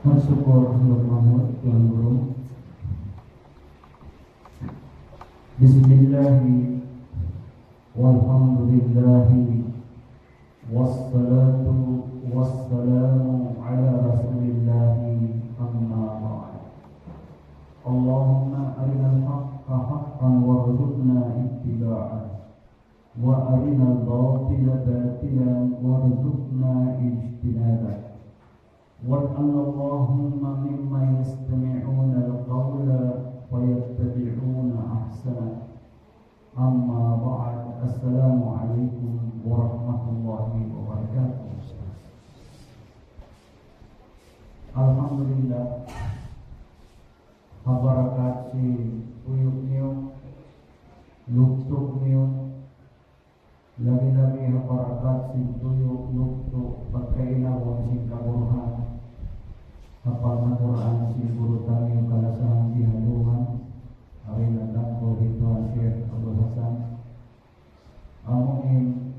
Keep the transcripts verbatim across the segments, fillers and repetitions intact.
Syukur Muhammad Tuhan Guru. Bismillahi walhamdulillahi wassalatu wassalamu ala rasulillahi amma ba'd. Allahumma arinal haqqa haqqan warzuqna ittiba'ah wa arinal batila batilan warzuqna ijtinabah. وَاجْعَلْنَا اللَّهُمَّ مِمَّن يَسْتَمِعُونَ الْقَوْلَ وَيَتَّبِعُونَ أَحْسَنَهُ. أَمَّا بَعْدُ. السلام عليكم ورحمة الله وبركاته. Alhamdulillah, habarakat si uyuk niyo, luktuk niyo, lagi-lagi habarakat si tuyuk luktuk pagkainawang si kaburuhan. Kapag Al-Quran si guru kami kalasahan di haluhan ay nagdangko dito ang Sheikh Abdul Hasan amunin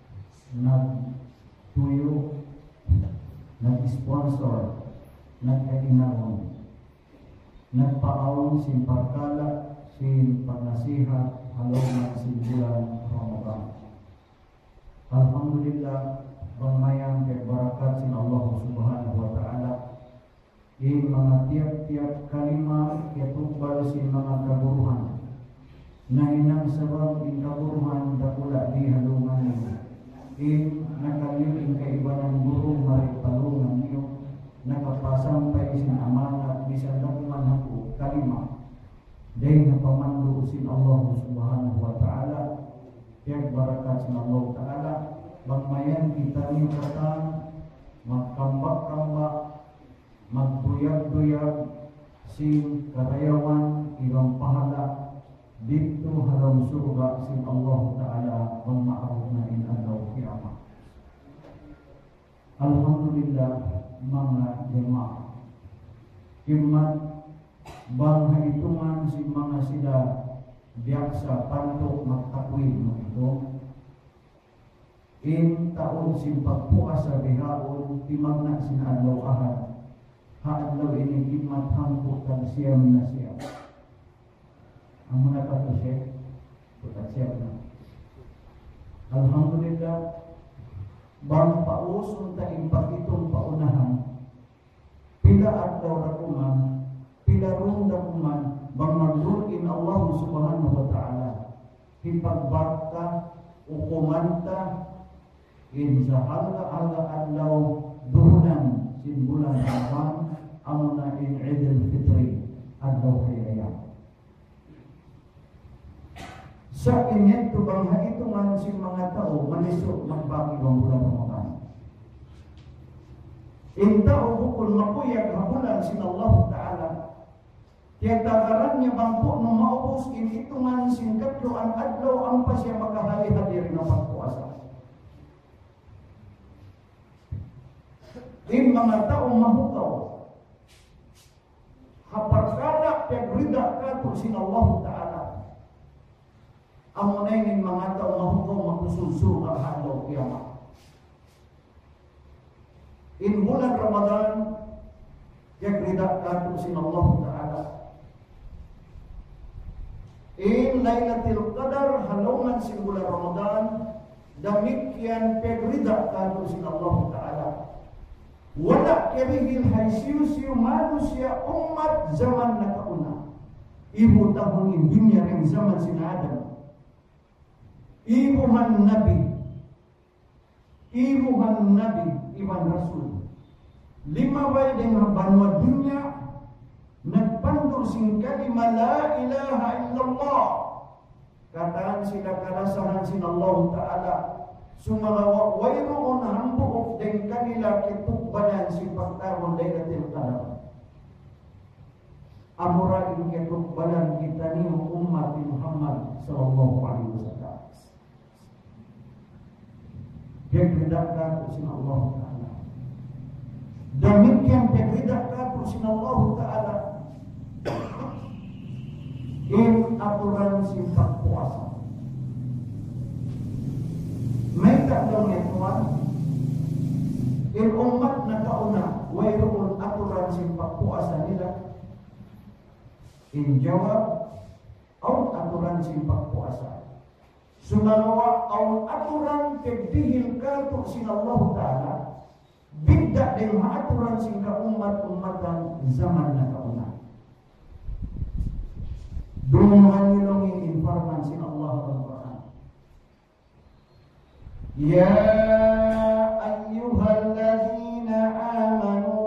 nagtuyo nag-sponsor nagkainawang nagpaawang sin pagkala sin pagnasihat haluhan sin bulan Ramadan. Alhamdulillah, pangmayang kay barakat sin Allah Subhanahu wa ta'ala in mga tiap-tiap kalima yatubal si mga kaburuhan na inang sabab in kaburuhan dakula di halungan niyo in nakalilin kaibanan guru maripalungan niyo nakapasampay sin amanat bisan dakuman haku kalima day napamandu sin Allah Subhanahu wa ta'ala kaya barakat sin Allah ta'ala bangmayan kita niyo katang magkambak-kambak magduyag-duyag sin karayawan ibang pahala dito haram surga sin Allah Ta'ala wal ma'aruf na in adaw kiamah. Alhamdulillah mga jemaah kimat bangha hitungan sin mga sila biaksa pantok magtakwid mo ito in taon sin pagpuasa bihaon timagna sin adlaw ahad haadlaw ini kimat hangko kang siyam na siya. Ang muna ka to Sheikh, putat siyam na. Alhamdulillah, bang pausun ta impakitong paunahan, pila adlaw rakuman, pila rung rakuman, bang magruin Allah Subhanahu wa ta'ala, hipagbakta, ukumanta, in sa halga-halga adlaw, duhunan, sin bulan Ramadan, amuna in Idul Fitri adlaw hayaya. Sa inyo to bang haitungan si mga tao manisok magbagi ng bulan Ramadan. In tao bukol makuyag habulan sin Allah Ta'ala. Kaya tagaran niya bang po nung maubos in itungan sin katlo ang adlaw ang pa siya makahali-hali rin ang pagpuasa. In mga taong mahukaw haparkala pagrida kato sin Allah Ta'ala amunay ng mga taong mahukaw magsusulsul ang hadlaw kiyama. In bulan Ramadan pagrida kato sin Allah Ta'ala. In Lailatul Qadar halungan sin bulan Ramadan damikyan pagrida kato sin Allah Ta'ala. Wala kerihil haisiyo-siyo manusia umat zaman na kauna. Ibu tahun in dunia rin zaman sin Adam. Ibuhan Nabi. Ibuhan Nabi, Iban Rasul. Lima bay dengan banwa dunia nagpandur sing kalima la ilaha illallah. Kataan sila karasahan sin Allah Ta'ala. Sumalawa wayroon hambuok din kanila kitukbanan si pagtawon Lailatul Qadar. Amura in kitukbanan kita ni umat Muhammad sallallahu alaihi wasallam. Pagridak ka sin Allah Ta'ala. Demikian pagridak ka sin Allah Ta'ala. In aturan si pagpuasa. May tatlong ituan in umat na kauna wayroon aturan sin In jawab au aturan simpak puasa. Sumalawa au aturan tebdihil katu sin Allah Ta'ala bidda dengan aturan singka umat-umatan zaman nakauna. Dungan yulungi informasi Allah Al-Quran. Ya ayyuhalladzina amanu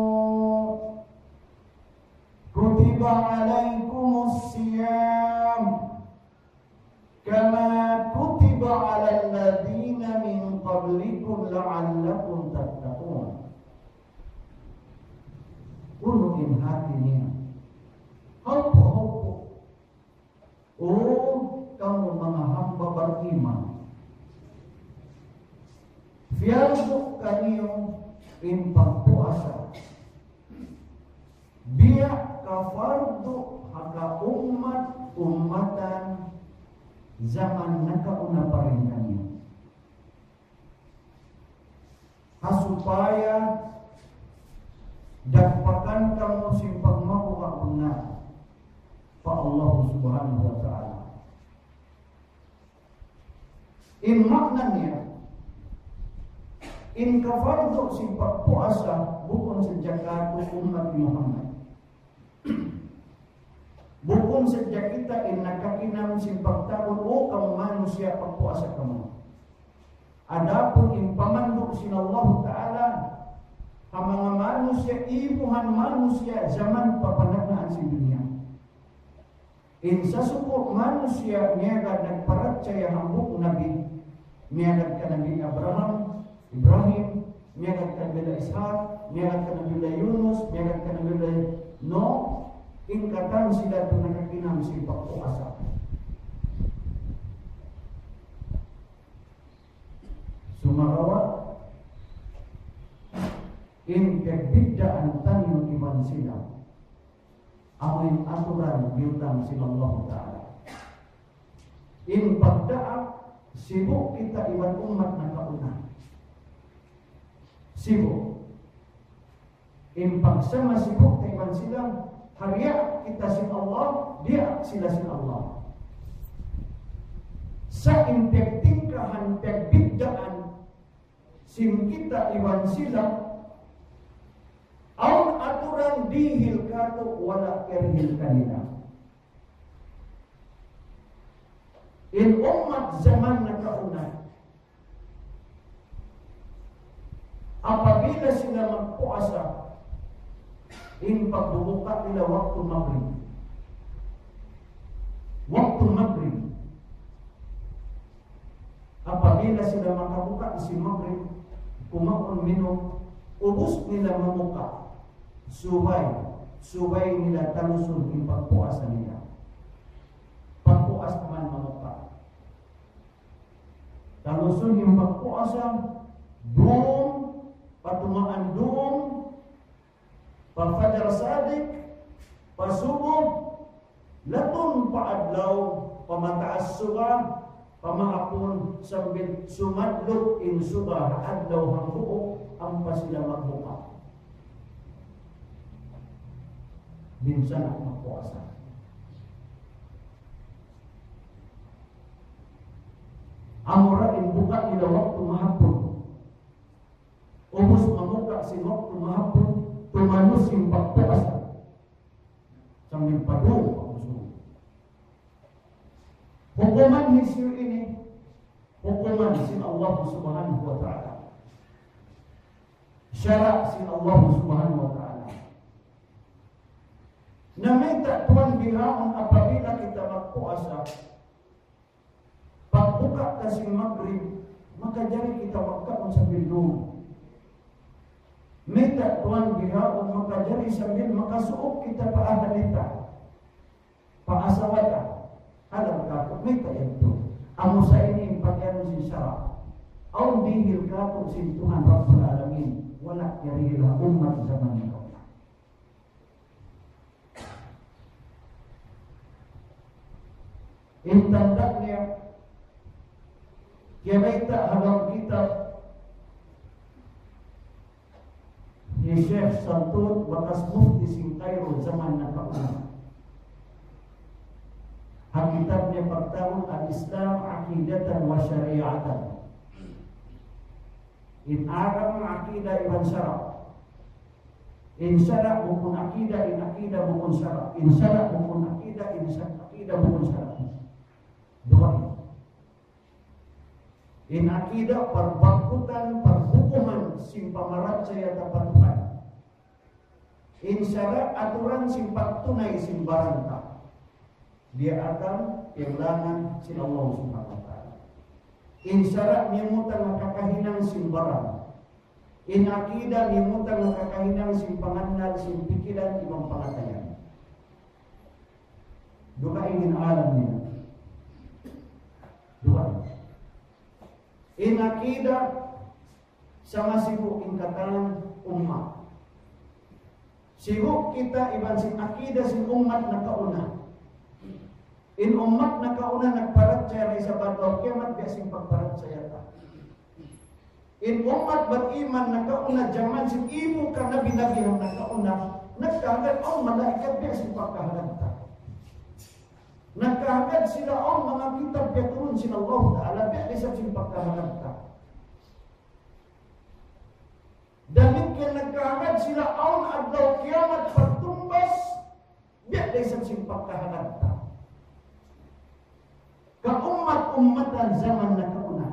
kutiba alaikumus siyam kama kutiba alal ladzina min qablikum la'allakum tattaqun. Unuin hatinya. Hopo-hopo. Oh, kamu mga hamba beriman. Fiyasu kaniyo impang puasa. Biya kafardu haka umat ummatan zaman nakauna paringannya. Supaya dapatkan kamu simpang mau benar Pak Allah Subhanahu wa Ta'ala. In maknanya in kafardu simpang puasa bukan sejak aku umat Muhammad. Bukan sejak kita in nakakinam simpang tahun oh kamu manusia puasa kamu. Adapun impamanduk sinallahu Ta'ala hamanga manusia ibuhan manusia zaman papandangan si dunia. Insa suku manusia niaga nagpercaya hambuk Nabi niaga ka Nabi Abraham, Ibrahim, niaga ka Nabi Ishaq, niaga ka Nabi Yunus, niaga ka Nabi Nuh, ingkatan sila tunakakinam si pagpuasa. Sumarawa in kebiddaan tanyo iman sila amin aturan biutang sinallahu Ta'ala. In pagdaak sibuk kita iwan umat na kauna. Sibuk. In pagsama sibuk ta iwan sila hariya kita sin Allah, dia sila sin Allah. Sa intektingkahan kebiddaan sim kita iwan sila aun aturan dihil katu wala kerhil kanila. In umat zaman na kauna apabila sila magpuasa in pagbubuka nila waktu maghrib waktu maghrib apabila sila makabuka si maghrib kumaon minum ubus nila mamuka subay subay nila talusun in pagpuasa nila pagpuas naman mamuka talusun yung pagpuasa doon patumaan doon pagfajar sadik pasubo latun paadlaw pamataas suba pamahapon sambil sumadlok in suba adlaw hangbuo ang pasila magbuka. Minsan ang magpuasa. Amura in buka nila waktu mahapon. Ubus mamuka si waktu mahapon tumanus yung pagpuasa. Sambil padung ang usul. Hukuman hisyo ini hukuman sin Allah Subhanahu wa Ta'ala. Syarak sin Allah Subhanahu wa Ta'ala. Namita tuan bihaon apabila kita magpuasa pagbuka kasing maghrib maka jari kita magkaon sambil dulu. Mita tuan bihaon maka jari sambil makasuok kita paahalita paasawata alam ka mita ito amo sa ini pagyan si syarak au dihil ka sin Tuhan Rabbul Alamin wala yarihila umat zaman ito. Intandaknya kita halang kitab ni Sheikh Santun bakas mufti sing Cairo zaman na kauna. Hakitatnya pertama al-Islam aqidatan wa syari'atan. In agama aqidah iban syara'. In syara' bukan aqidah, in aqidah bukan syara'. In syara' bukan aqidah, in aqidah bukan syara'. Dua ini. In aqidah perbakutan perhukuman simpamarat saya dapat Tuhan. In syara' aturan simpak tunai simbaranta. Dia akan kehilangan si Allah Subhanahu wa taala. In syara' nimutan kakahinang simbarang. In aqidah nimutan kakahinang simpanganal simpikiran imam pangatayan. Dua ingin alam niya. Dua. In aqidah sama sibuk ingkatan ummah. Sibuk kita iban sin aqidah sin umat nakauna. In umat nakauna nagparat saya sa badaw kiamat biya sin pagparat saya ta. In umat beriman nakauna zaman sin ibu ka nabi-nabi ang nakauna nagkagad ang malaikat biya sin pagkahalan ta. Nagkagad sila ang mga kitab biya turun sin Allah Ta'ala biya sa sin pagkahalan ta. Dahil kaya nagkagad sila ang adlaw kiamat pagtumbas biya sa sin pagkahalan ta. Ka-umat-ummatan zaman na kauna.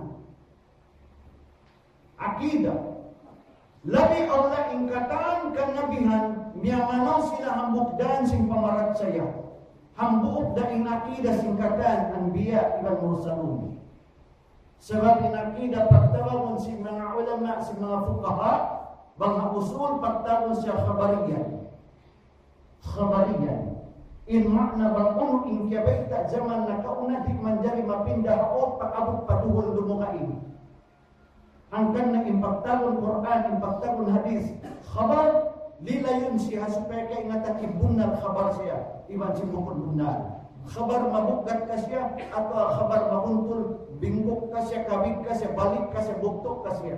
Akidah. Labi Allah ingkatan kanabihan miyamanaw sila hambukdan sing pamarat saya. Hambuk da in akidah singkatan anbiya ibang mursalun. Sebab in akidah pagtawon si mga ulama, si mga fuqaha, bang usul pagtawon siya khabariyan. Khabariyan. In makna bangun in kiabaita zaman na kauna di manjari mapindah o pakabot patuhol dumukain. Hangkan na impaktalon Quran, impaktalon hadis. Khabar lilayon siya supaya kaingatan ibunnal khabar siya. Iban si bukod bunnal. Khabar mabukat ka siya atau khabar mabuntul binggok ka siya, kabig ka siya, balik ka siya, buktok ka siya.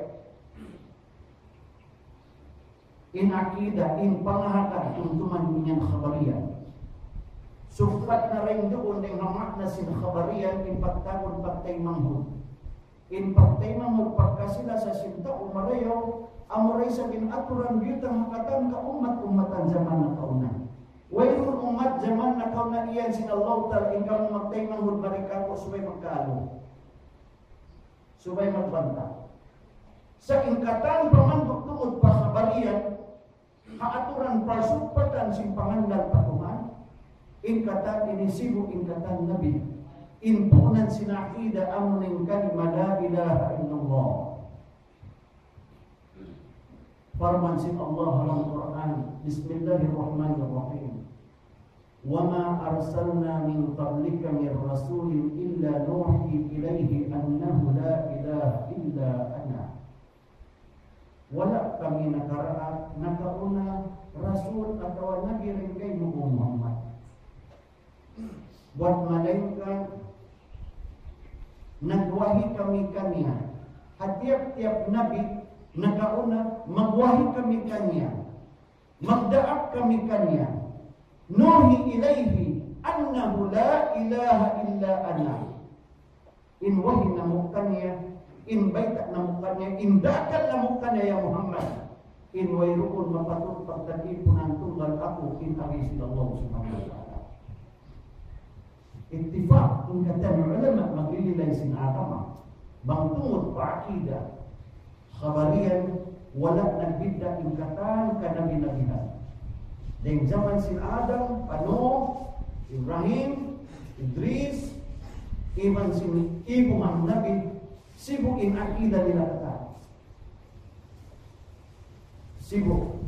In akidah, in pangahakan tuntuman ninyang khabariyan. Sufat na rin doon ng makna sin khabariyan in pagtagon pagtay manghud. In pagtay manghud pagkasila sa sinta umarayaw amuray sa ginaturan biyutang makatan ka umat-umatan zaman na kauna. Wayrun umat zaman na kauna iyan sin Allah Ta'ala ingkang magtay manghud marikako subay magkaalo. Subay magbanta. Sa ingkatan pamandok tungod pa khabariyan kaaturan pasupatan sin pangandal patuhan. Ingkatan inisibu ingkatan Nabi. Inpunan sinakida amuning kalima la ilaha illallah. Firman sin Allah dalam Quran, Bismillahirrahmanirrahim. Wa ma arsalna min qablika min rasulin illa nuhi ilaihi annahu la ilaha illa ana. Wala kami nakaraat nakauna rasul atau nabi rin kay Muhammad. Buat malaikat nagwahi kami kanya. Hatiap-tiap nabi nakauna magwahi kami kanya. Magdaak kami kanya. Nuhi ilaihi annahu la ilaha illa ana. In wahi namukanya, in baita namukanya, in dakat namukanya ya Muhammad. In wayrukun mapatut pagtatipunan tunggal ako in agisin Allah subhanahu wa ta'ala. Ittifaq ingkatan ulama maglililay sin agama bang tungod pa akidah khabariyan wala nagbidda ingkatan kanabi-nabihan. Deng zaman sin Adam, Nuh, Ibrahim, Idris, iman sin ibu ang nabi sibuk in akidah nila kata. Sibuk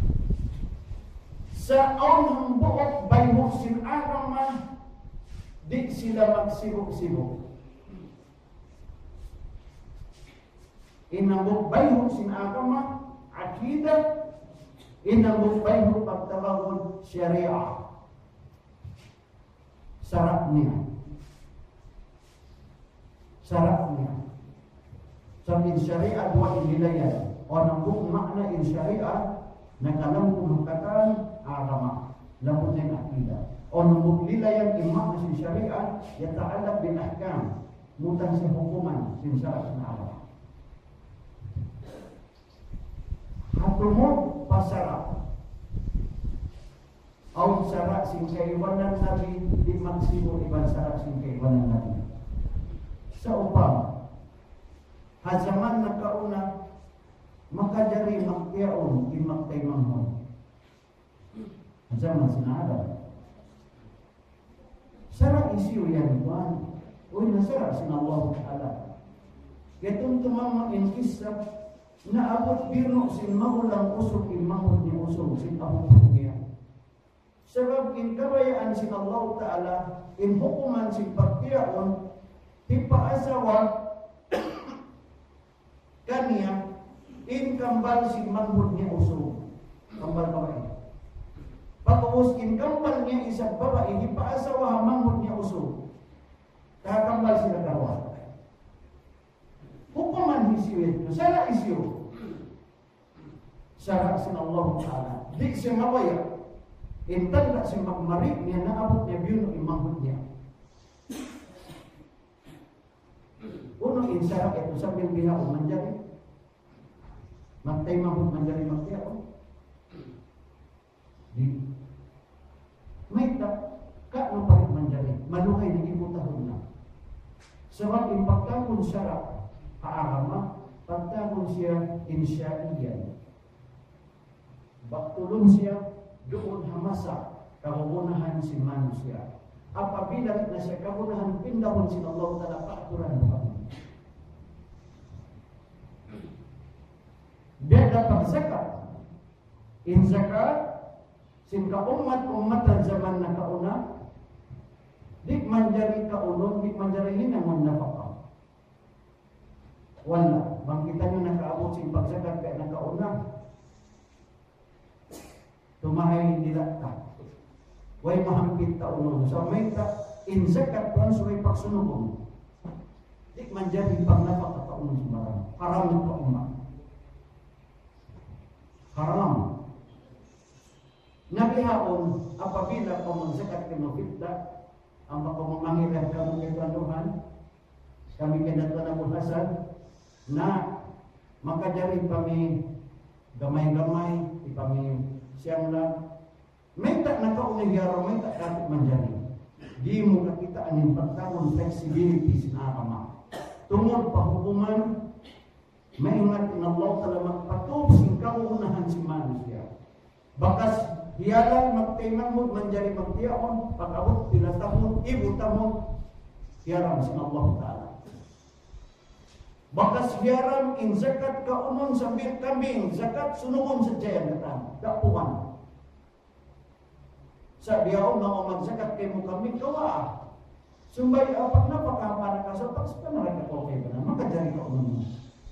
sa on buok bayhok sin agama di sila magsibuk-sibuk. Inambok bayhok sin agama, akidah, inambok bayhok pagtabawon syariah. Sarap niya. Sarap niya. Sabi syariah dua inilayan. O nambok makna in syariah, nagkalang kumangkatan agama. Lambot niya akidah. O nambok lilayan imak na si syariat yata'allaq bil ahkam, mutan si hukuman sin syarak na Allah. Hatumod pasara au syarak sin kaiwanan nabi di maksimu iban syarak sin kaiwanan nabi. Sa upama hazaman nakauna maka dari maktiaun imaktay manghon. Hazaman sinada. Syarak isiu yang tuan, uy nasyarak sin Allah Ta'ala. Yatun tumama in kisah na abot birno sin mahulang usok in mahul ni usok sin abot niya. Sebab in kabayaan sin Allah Ta'ala in hukuman sin pagtiaon tipaasawa kaniya in kambal sin mahul ni usok. Kambal kawai. Pagkaus in kambal niya isang babae ipaasawa mahul niya usok. Kakambal sila kawa. Hukuman isiu itu, syarak isiu. Syarak sin Allah Ta'ala. Di siya mawaya. Intan tak siya magmarik niya na abot niya biyuno imahod niya. Uno in syarak itu sambil bihao manjari. Magtay mahod manjari magtiao. Di. May tak, ka no parit manjari. Maluhay na ibutahon na. Sebab impaktabun syarak kaagama, pagtabun siya insyaiyan. Baktulun siya doon hamasa kahugunahan si manusia. Apabila na siya kahugunahan pindahon si Allah Ta'ala paaturan kami. Dia dapat zakat. In zakat, sin ka umat-umatan zaman na kauna, dik manjari kaunon, dik manjari hinamon napaka. Wala, bang kita nyo nakaabot sin pagzakat kaya nakauna, tumahay nila ka. Way mahampit taunon. So may ta, in zakat po, so may pagsunubong. Dik manjari pang napaka kaunon sumarang. Haram ito umat. Haram. Nabihaon, apabila pamagzakat kayo mapitda, ang pagpamangilan kamu kay Tuhan, kami kinatuan na buhasan, na makajari kami gamay-gamay, kami siyang lang, may tak nakaunay yaro, may tak dapat manjari. Di mo kakita aning pagkawon flexibility sinakama. Tungod pahukuman, may ingat in Allah Ta'ala magpatub sin kauunahan si manusia. Bakas hiyalang magtayman mo manjari magtiyaon, pag-abot pinatahon, ibutahon, hiyaram sin Allah Ta'ala. Bakas hiyaram in zakat kaunon sambil kambing, zakat sunugon sa jayan katan, dapuan. Sa diyaon na o magzakat kay mo kambing, kawa. Sumbay apat na pagkapana ka sa tax pa na rin ako okay ba na, makajari kaunon mo.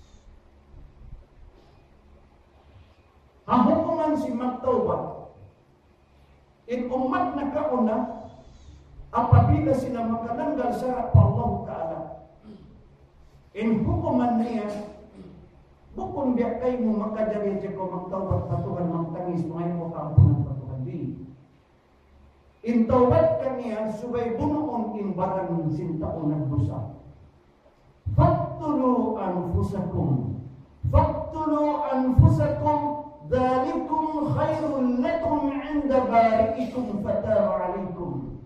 Ang hukuman si magtawbat, in umat na kauna, apabila sila makalanggal sa Allah Ta'ala, in hukuman niya, bukong biya kayo mo makajari siya ko magtawbat patuhan, magtangis, mga mo kaampunan patuhan di. In tawbat kaniya, subay bunoon in barang sintaon ng busa. Faktulu anfusakum, faktulu anfusakum, Dalikum khairul lakum inda bari'ikum fataba alaikum.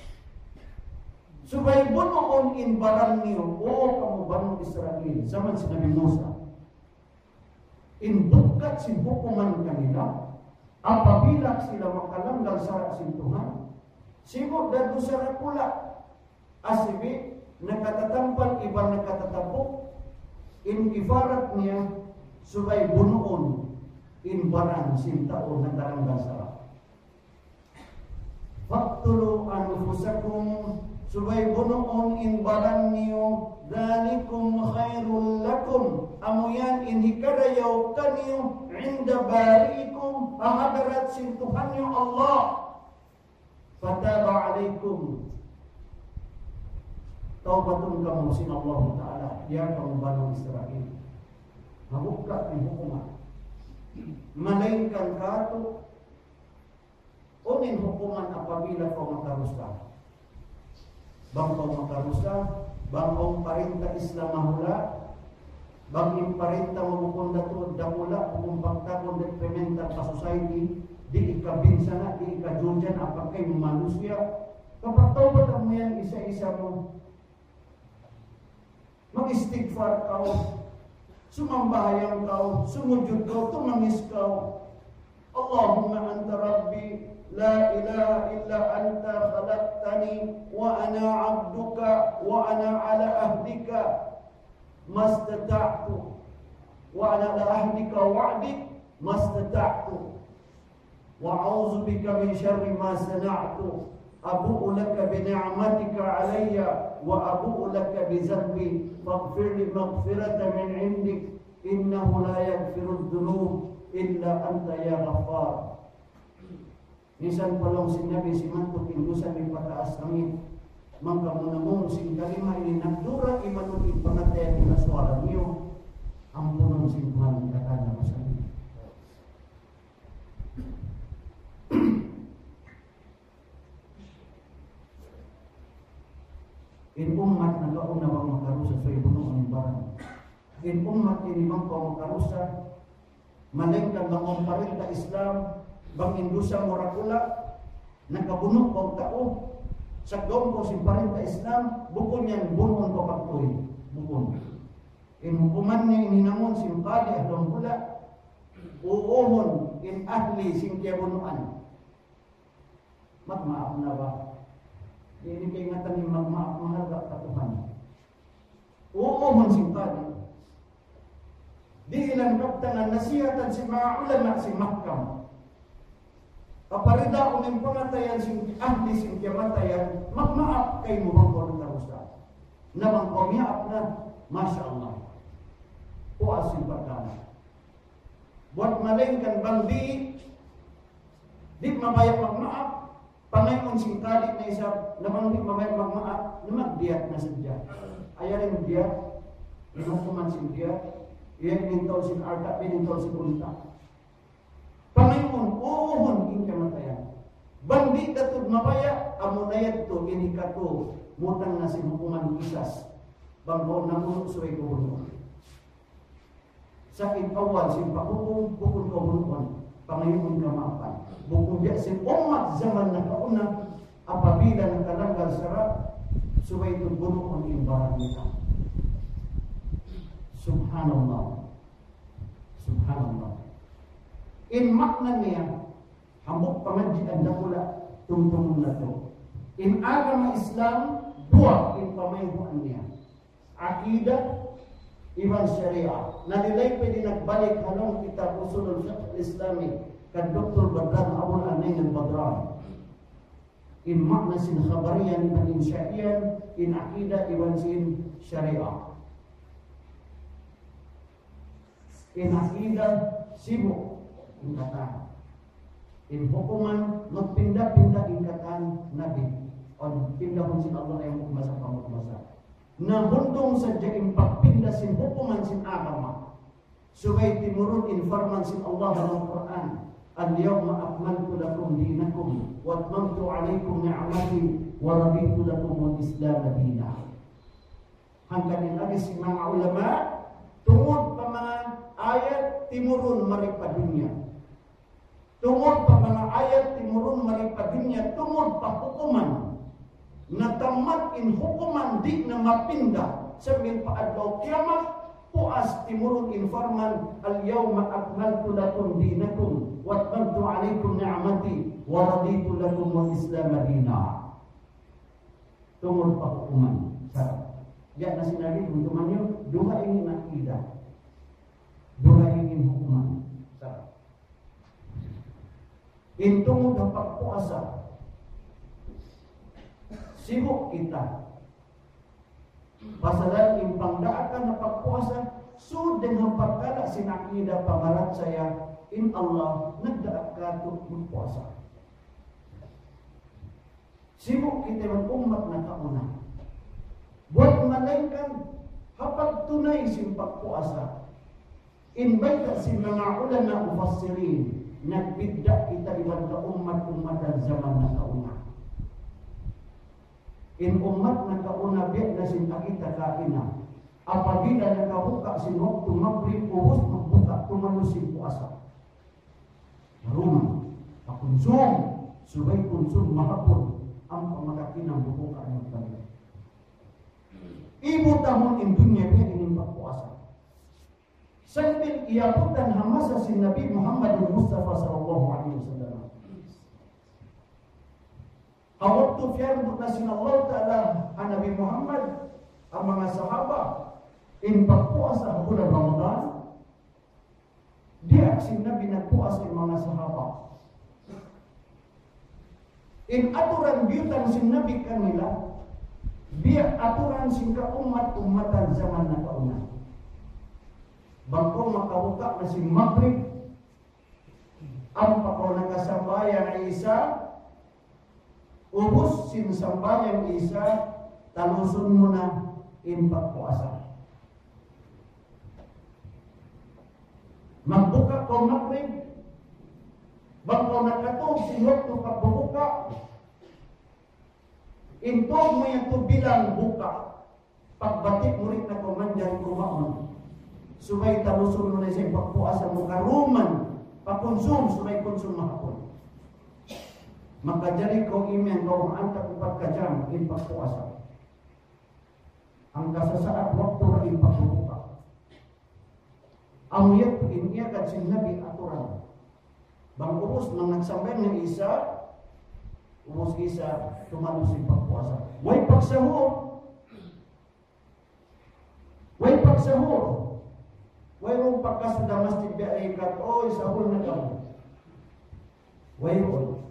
Subay bunoon in barang niyo, o kamu banong Israel, zaman si Nabi Musa. In bukat si hukuman kanila, apabila sila makalanggal sa asin Tuhan, sibuk dadu sa pula, asibi, nakatatampal, iba nakatatapok, in ibarat niya, subay bunoon, in barang sintaon na daranggal sa faktulu anfusakum, subay bunoon in barang niyo, dalikum khairul lakum, amuyan in hikarayaw kaniyo, inda bari'ikum, ahadarat sin Tuhan niyo Allah, fataba alaikum, taubatun kamu sin Allah Ta'ala, ya kamu Bani Israel, mabuka ni hukuman. Malainkan kato unin hukuman apabila kau makarusta. bangkong makarusa, bangkong parenta Islam mahula, bangkong parenta mabukong datu dakula, bukong pagtakon detrimental pa society, di ikabinsana, di ikajudyan, apakay manusia. Kapag tawad mo yan isa-isa mo, mag-istighfar ka, sumambahayang ka, sumujud ka, tumangis ka. Allahumma anta rabbi, la ilaha illa anta khalaqtani, wa ana abduka, wa ana ala ahdika mastata'tu, wa ana ala ahdika wa'dik mastata'tu, wa a'udzu bika min syarri ma sana'tu, abu'u laka bi ni'matika alayya wa abu'u laka bi dhanbi faghfir li maghfiratan min 'indik innahu la yaghfiru dzunub illa anta ya ghaffar. Nisan palong sinabi si mantuk indusan di pataas langit, mangka munamong sing kalima ini nagdura imanut ipangatayan ila suara niyo, ampunon sing Tuhan katanya masalah. In umat nagauna bang makarusa sa ibuno ang barang. In umat ini mangka makarusa malengkan bang parenta Islam bang indusa morakula nakabunok kong tao sa gompo si parenta Islam bukon yan bunon ko pagtuloy bukon. In hukuman niya ininamon si kadi ahlong hula uuhon in ahli sing kiyabunuan magmaaf na ba? Ini keingatan yang magmaaf mahal ka Tuhan. Uuhon si kadi di ilang kaptangan nasihatan si mga ulama si mahkam. Kaparida uning pangatayan si ahli si kiyamatayan, magmaap kay mo bang kono karusa. Namang kumiap na, Masya Allah. Puas yung pagkana. Buat malengkan bang di, di mabayak magmaap, pangayon si kalit na isa, namang di mabayak magmaap, namagdiat na sadya. Ayarin diat, inukuman si diat, iyan nintol sin arta, pinintol sin unta. Pangayon, uuhon in kamatayan. Bandi datud mabaya, amunayat to, inikato, mutang na sin hukuman kisas. Bangko na munok suway kuhunon. Sakit awal sin pahukum, bukun kuhunon. Pangayon kamaapan. Bukun dia sin umat zaman na kauna, apabila nakalanggar sarap, suway to bunuon in barang nita. Subhanallah. Subhanallah. In makna niya, hambok pamajian na pula, tungtong na to. In agama Islam, buwag in pamayhuan niya. Akidah, iwan syariah. Nadilay pwede nagbalik halong kitab usulul fiqh Islami kan Doktor Badran Abul Anain al-Badran. In makna sin khabariyan dan insya'iyan, in akidah, iwan sin syariah. In akidah sibuk ingkatan. In hukuman magpindah-pindah ingkatan Nabi. On pindah sin Allah yang masa pamukmasa. Na huntong sadya impagpindah sin hukuman sin agama. Subay timurun informan sin Allah dalam Quran. Al-yawma akmaltu lakum dinakum wa atmamtu alaykum ni'mati wa raditu lakum al-Islam dina. Hangganin lagi si mga ulama tungod pa mga ayat timurun maripa dunya. Tungod pa mga ayat timurun maripa dunya, tungod pa hukuman. Natamat in hukuman di na mapinda sambil paadlaw kiamat, puas timurun informan al-yawma akmaltu lakum dinakum wa atmamtu alaykum ni'mati wa raditu lakum al-Islam dina. Tungod pa hukuman. Sarap. Ya na sinabi hukuman niyo, dua ingin akidah. Dua ingin hukuman. Sarap. Intong dapat puasa. Sibuk kita. Pasalan impang daakan dapat puasa. So dengan pagkala sinakida pamarat saya, in Allah nagdaak ka to magpuasa. Sibuk kita mag-umat na kauna. Buat malaikan hapag tunay sin pagpuasa. Invite si mga ulama mufassirin, nagbidda kita iwan ka umat-umat dan zaman na kauna. In umat nakauna biak na sin akita kaina. Apabila nakabuka sin waktu maghrib ubus magbuka tumalusin puasa. Marunong pakonsum subay konsum mahapon ang pamakakinang bubuka ng kanya. Ibu tahun in dunia dia ingin berpuasa. Sambil iabutan hamasa si Nabi Muhammad Mustafa sallallahu alaihi wasallam. Awaktu fiar untuk nasin Allah Ta'ala Nabi Muhammad ang mga sahaba in berpuasa bulan Ramadan. Dia si Nabi nagpuasa ang mga sahaba. In aturan biutan si Nabi kanila, biar aturan singka umat-umatan zaman na kauna. Bangko makabuka na si maghrib, ang pakaw nakasambayan Isa, ubus sin sambayan Isa, talusun mo na in pagpuasa. Magbuka ko maghrib, bangko nakatog sin waktu pagbubuka, intog mo yung bilang buka. Pagbatik mo rin na kumandyan kumaon. Sumay talusun mo na siya pagpuasa mo karuman. Pagkonsum, sumay konsum mahapon. Makajari ko imen ko maantak upat kajam in pagpuasa. Ang kasasaat waktu rin pagbubuka. Ang iyat iniyagat si Nabi aturan. Bang urus nang nagsambay ng Isa, ubos Isa, tumalo si pagpuasa. Way pagsahur. Way pagsahur. Way rong pagkasuda masjid biya ikat, oy, sahur na kamo. Way rong.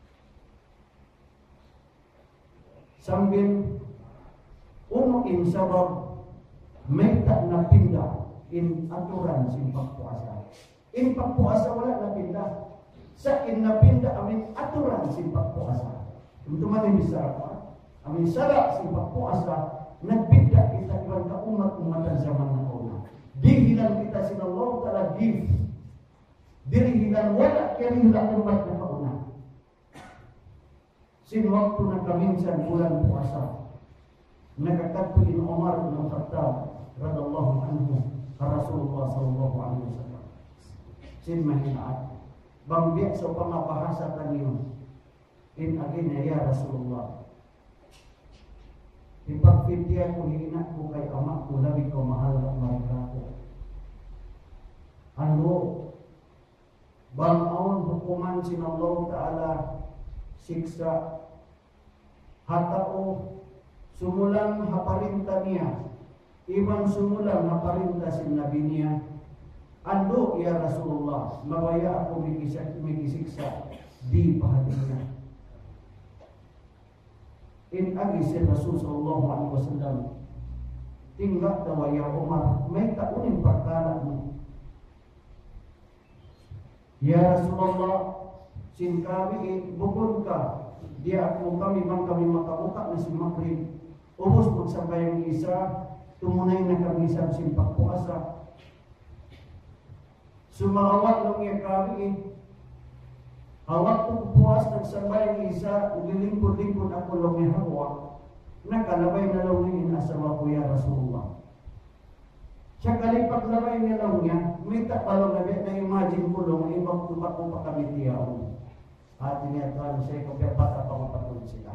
Sambil uno in sabab may tak na pindah in aturan si pagpuasa. In pagpuasa wala na pindah. Sa in na pindah amin aturan si pagpuasa. Untuk mana bisa apa? Amin salah si pagpuasa nagpindah kita kepada umat-umatan zaman na kauna. Dihilang kita sin Allah Ta'ala give. Diri hilang wala kaya hilang umat na kauna. Sin waktu na kaminsan bulan puasa. Nakakatpo in Umar bin Khattab radallahu anhu ka Rasulullah sallallahu alaihi wasallam. Sin mahinaat. Bang biak sa pamabahasa kaniyo. In again ya Rasulullah. Ipagpitiya ko hina ko kay amak ko labi ko mahal at marika ko. Ano? Bangaon hukuman sin Allah Ta'ala siksa hatao sumulang haparinta niya ibang sumulang haparinta sin Nabi niya. Ando ya Rasulullah mawaya ako mikisiksa di pahatinya. In agi si Rasul sallallahu alaihi wasallam tinggal tawa ya Umar may taunin perkara mo. Ya Rasulullah sin kami bukod ka dia ako kami bang kami makabuka na si maghrib ubos magsambayang Isa tumunay na kami sa sin pagpuasa sumawat lang ya kami hawak ko puas nagsambayang Isa ulilingkod-lingkod ako lang yung hawak nakalabay na lang yung asawa ko ya Rasulullah. Siya kalipaglabay na lang niya may tapalo na na imagine ko lang ibang tumak ko pa kami tiyaw at tiniyatuan siya kung kaya bata pa mapatulog sila.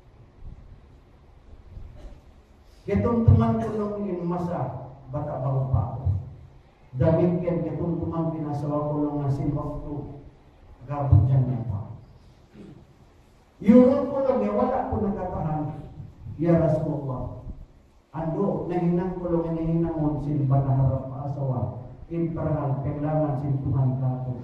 Kitong tuman ko lang yung masa bata bago pa ako damikin kitong tuman pinasawa ko lang asin waktu gabot dyan niya pa. Yun ko lang niya, wala ko nakatahan. Ya Rasulullah. Ando, nahinang ko lang nahinang mo sin banaharap pa asawa. Imparang, kailangan sin Tuhan kako.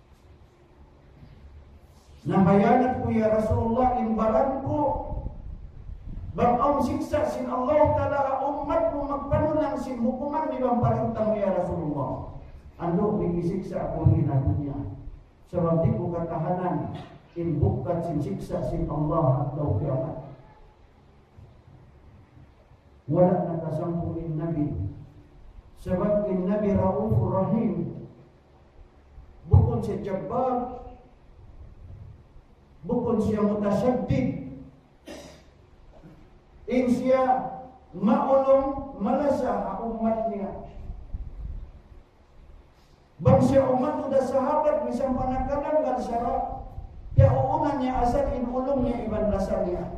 Nahayanat ko ya Rasulullah, imbaran ko. Bang siksa sin Allah Ta'ala umat mo magpanulang sin hukuman di bang parintang ya Rasulullah. Ando, bikisiksa ako hina dunia. Sebab di ko katahanan in bukat sin siksa sin Allah atau kiamat. Wala nakasampu in Nabi. Sebab in Nabi Raufur Rahim. Bukod siya jabbar. Bukod siya mutasyaddid. insya maulong malasa umat niya. Bangsa umat udah sahabat bisa panakalan dan syarat ya uunannya asal in ulungnya iban dasarnya.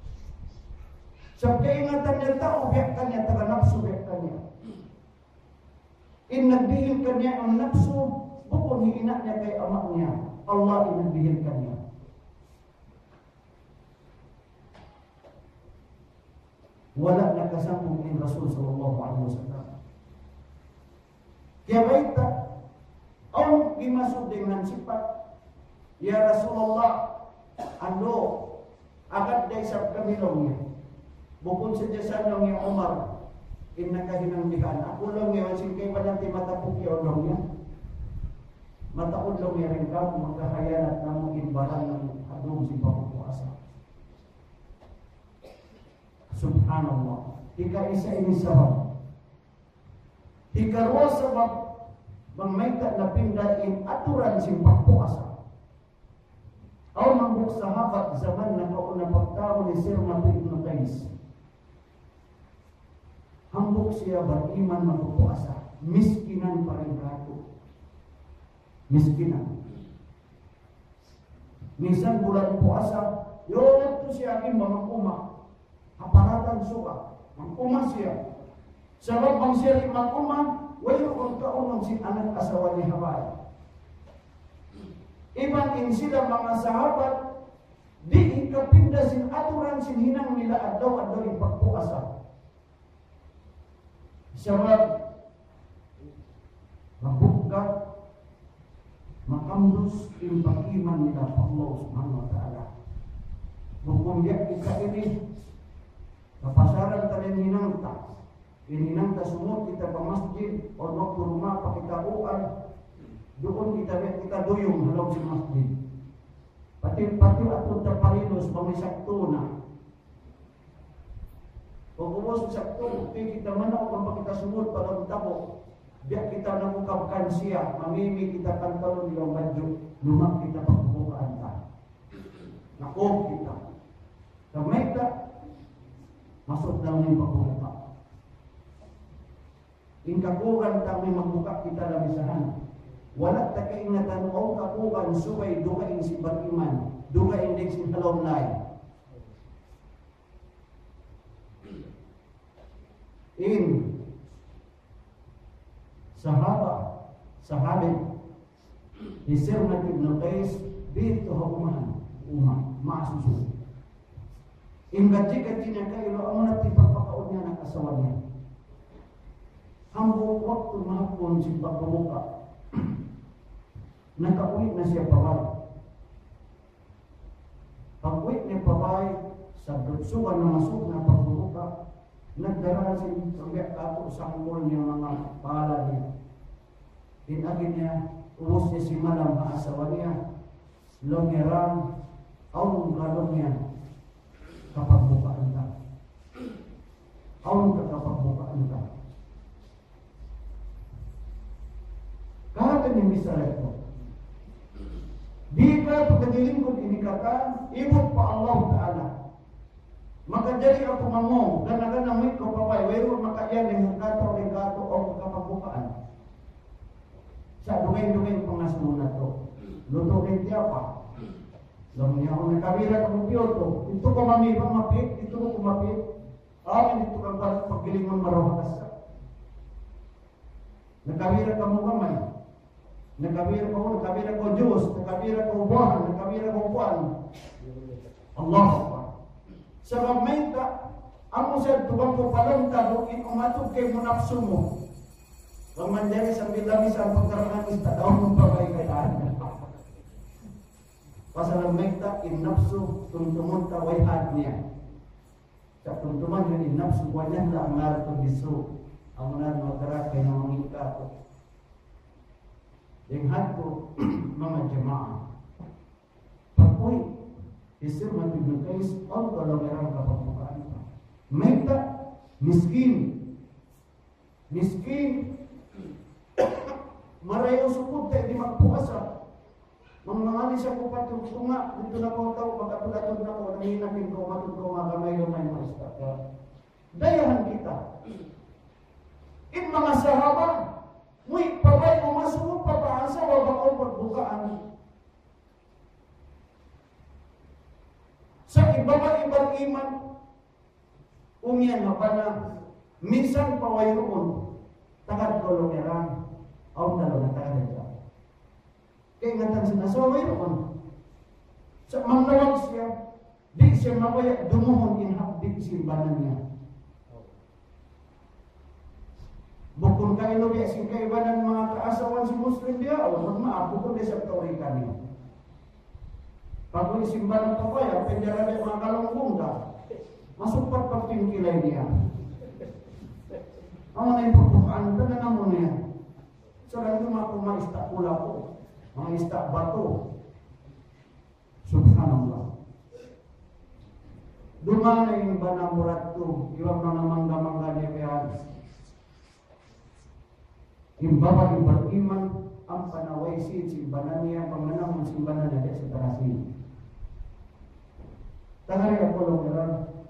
Sebab keingatannya tahu biarkannya taga nafsu biarkannya. In nabihilkannya ang nafsu bukan hiinaknya kay amaknya. Allah in nabihilkannya. Wala nakasambung in Rasul sallallahu alaihi wasallam. Kaya baita ang dimasuk dengan sifat ya Rasulullah ando agad day sa kamilongnya bukod sa jasanong yung Umar inna kahinambihan ako lang yung singkay pa natin matapok yung longnya mataod lang yung rin ka magkahayan at namang inbaran ng adong si pagpuasa. Subhanallah, ika isa ini sabab ikaruwa sabab mangmayta na pindain aturan si pagpuasa. Aw mangbuk sahabat zaman na kauna pagtao ni Sir Mati ibn Qais. Hambuk siya beriman magpuasa, miskinan pa rin kato. Miskinan. Minsan bulan puasa, yun ito siya aking mga uma. Aparatan suka, manguma siya. Sabab bang siya limang uma, wayo kung kaunong si anak asawa ni Hawai. Iban in sila mga sahabat, di ikapinda sin aturan sin hinang nila adlaw-adlaw yung pagpuasa. Sabab, mabukat, makamdus yung pag-iman nila Allah subhanahu wa ta'ala. Bukong diyak ika-ini, kapasaran tanin hinang ta. Ininang tasunod kita pa masjid o waktu rumah pakitauan doon kita kita duyong halaw si masjid. Pati-pati atong taparinos pamisakto na. Kung ubos sakto, kita manaw kung kita sunod para tabo. Biya kita namukabkan siya, mamimi kita kantalon yung badyo, lumak kita pagbubukaan ta. Nakog kita. Kamay ka, masuk daw yung pagbubuka. Ingkakukan kami magbuka kita na bisahan. Wala ta kaingatan o kakukan subay dukain si beriman, dukain din si halomlay. In sahaba, sahabit ni Sir Mati ibn Qais dito hukuman, umah, maasusun. In gaji-gaji niya kayo, ang natipagpakaon niya ng asawa niya. Hambuk waktu mahapon si pagbubuka, nakauwi na siya paway. Pag-uwi niya paway, sa brutsugan na masuk na pagbubuka, nagdara si pagbiyak ako sa angkol niya mga pala niya. Dinagin niya, ubos niya si malam ang asawa niya, longerang, awang galong niya, kapagbukaan ka. Awang ka kapagbukaan ka. Kahit ang misalnya ito. Di ka pagkadilingkod inikatan, ibot pa Allah Ta'ala. Maka jadi ako mamong, gana-gana may kapapay, wero makayan yung kato, yung kato, o kapagbukaan. Sa dungay-dungay pang nasunod to. Luto rin tiya pa. Lang niya ako nakabira ka mong piyoto. Ito ko mami pang mapit, ito ko kumapit. Amin ito kang paggiling ng marawakas ka. Nakabira ka mo kamay. Nakabira ko, nakabira ko Diyos, nakabira ko buwan, nakabira ko buwan. Allah Akbar. Sa magmayta, ang musad tubang ko palong tabukin umatog kay munapso mo. Ang manjari sa bilamis ang pagkarangan ista daw mong babay kayaan. Pasal magmayta, innapso, tuntumon tawayhad niya. Sa tuntuman yun, innapso, wanyan lang narito biso. Ang munad magkarak kay na mangika ko. Dengar ko mga jamaah. Pag-uwi, Sir Mati ibn Qais, ang kalawirang kapagbukaan pa. Mayta, miskin. Miskin. Marayo sukod tayo di magpuasa. Mangangali sa kupat yung tunga, dito na ko tao, pagkatulatod na ko, nanginakin ko, matod ko, mga kamay yung may mga istaka. Dayahan kita. In mga sahaba, muy pabay umasuko papaasa o bakaw pagbukaan. Sa iba-ibang iman, umiyan mapana, minsan pawayroon, tagad ko lang aw talo na tagad ka. Kaya ngatan sinasawa mayroon. Sa manawag siya, di siya mawaya dumuhon inhabdik simbanan niya. Bukod ka ino biya sing kaibanan mga kaasawan si Muslim dia, o magmaap, bukod dia sa kaurikan niya. Pag may simbanan pa kaya, pendera dia mga kalunggong ka, masupat pagtingkilay niya. Ang na yung pagbukaan, tanan na mo niya. So, lang yung mga kumaista pula ko, mga ista bato. Subhanallah. Dumana yung banang murat to, iwag mga mangga-mangga niya kaya imbawa yung beriman ang panaway si simbanan niya pangmanang ng simbanan niya sa tarasin. Tagari ako logeran.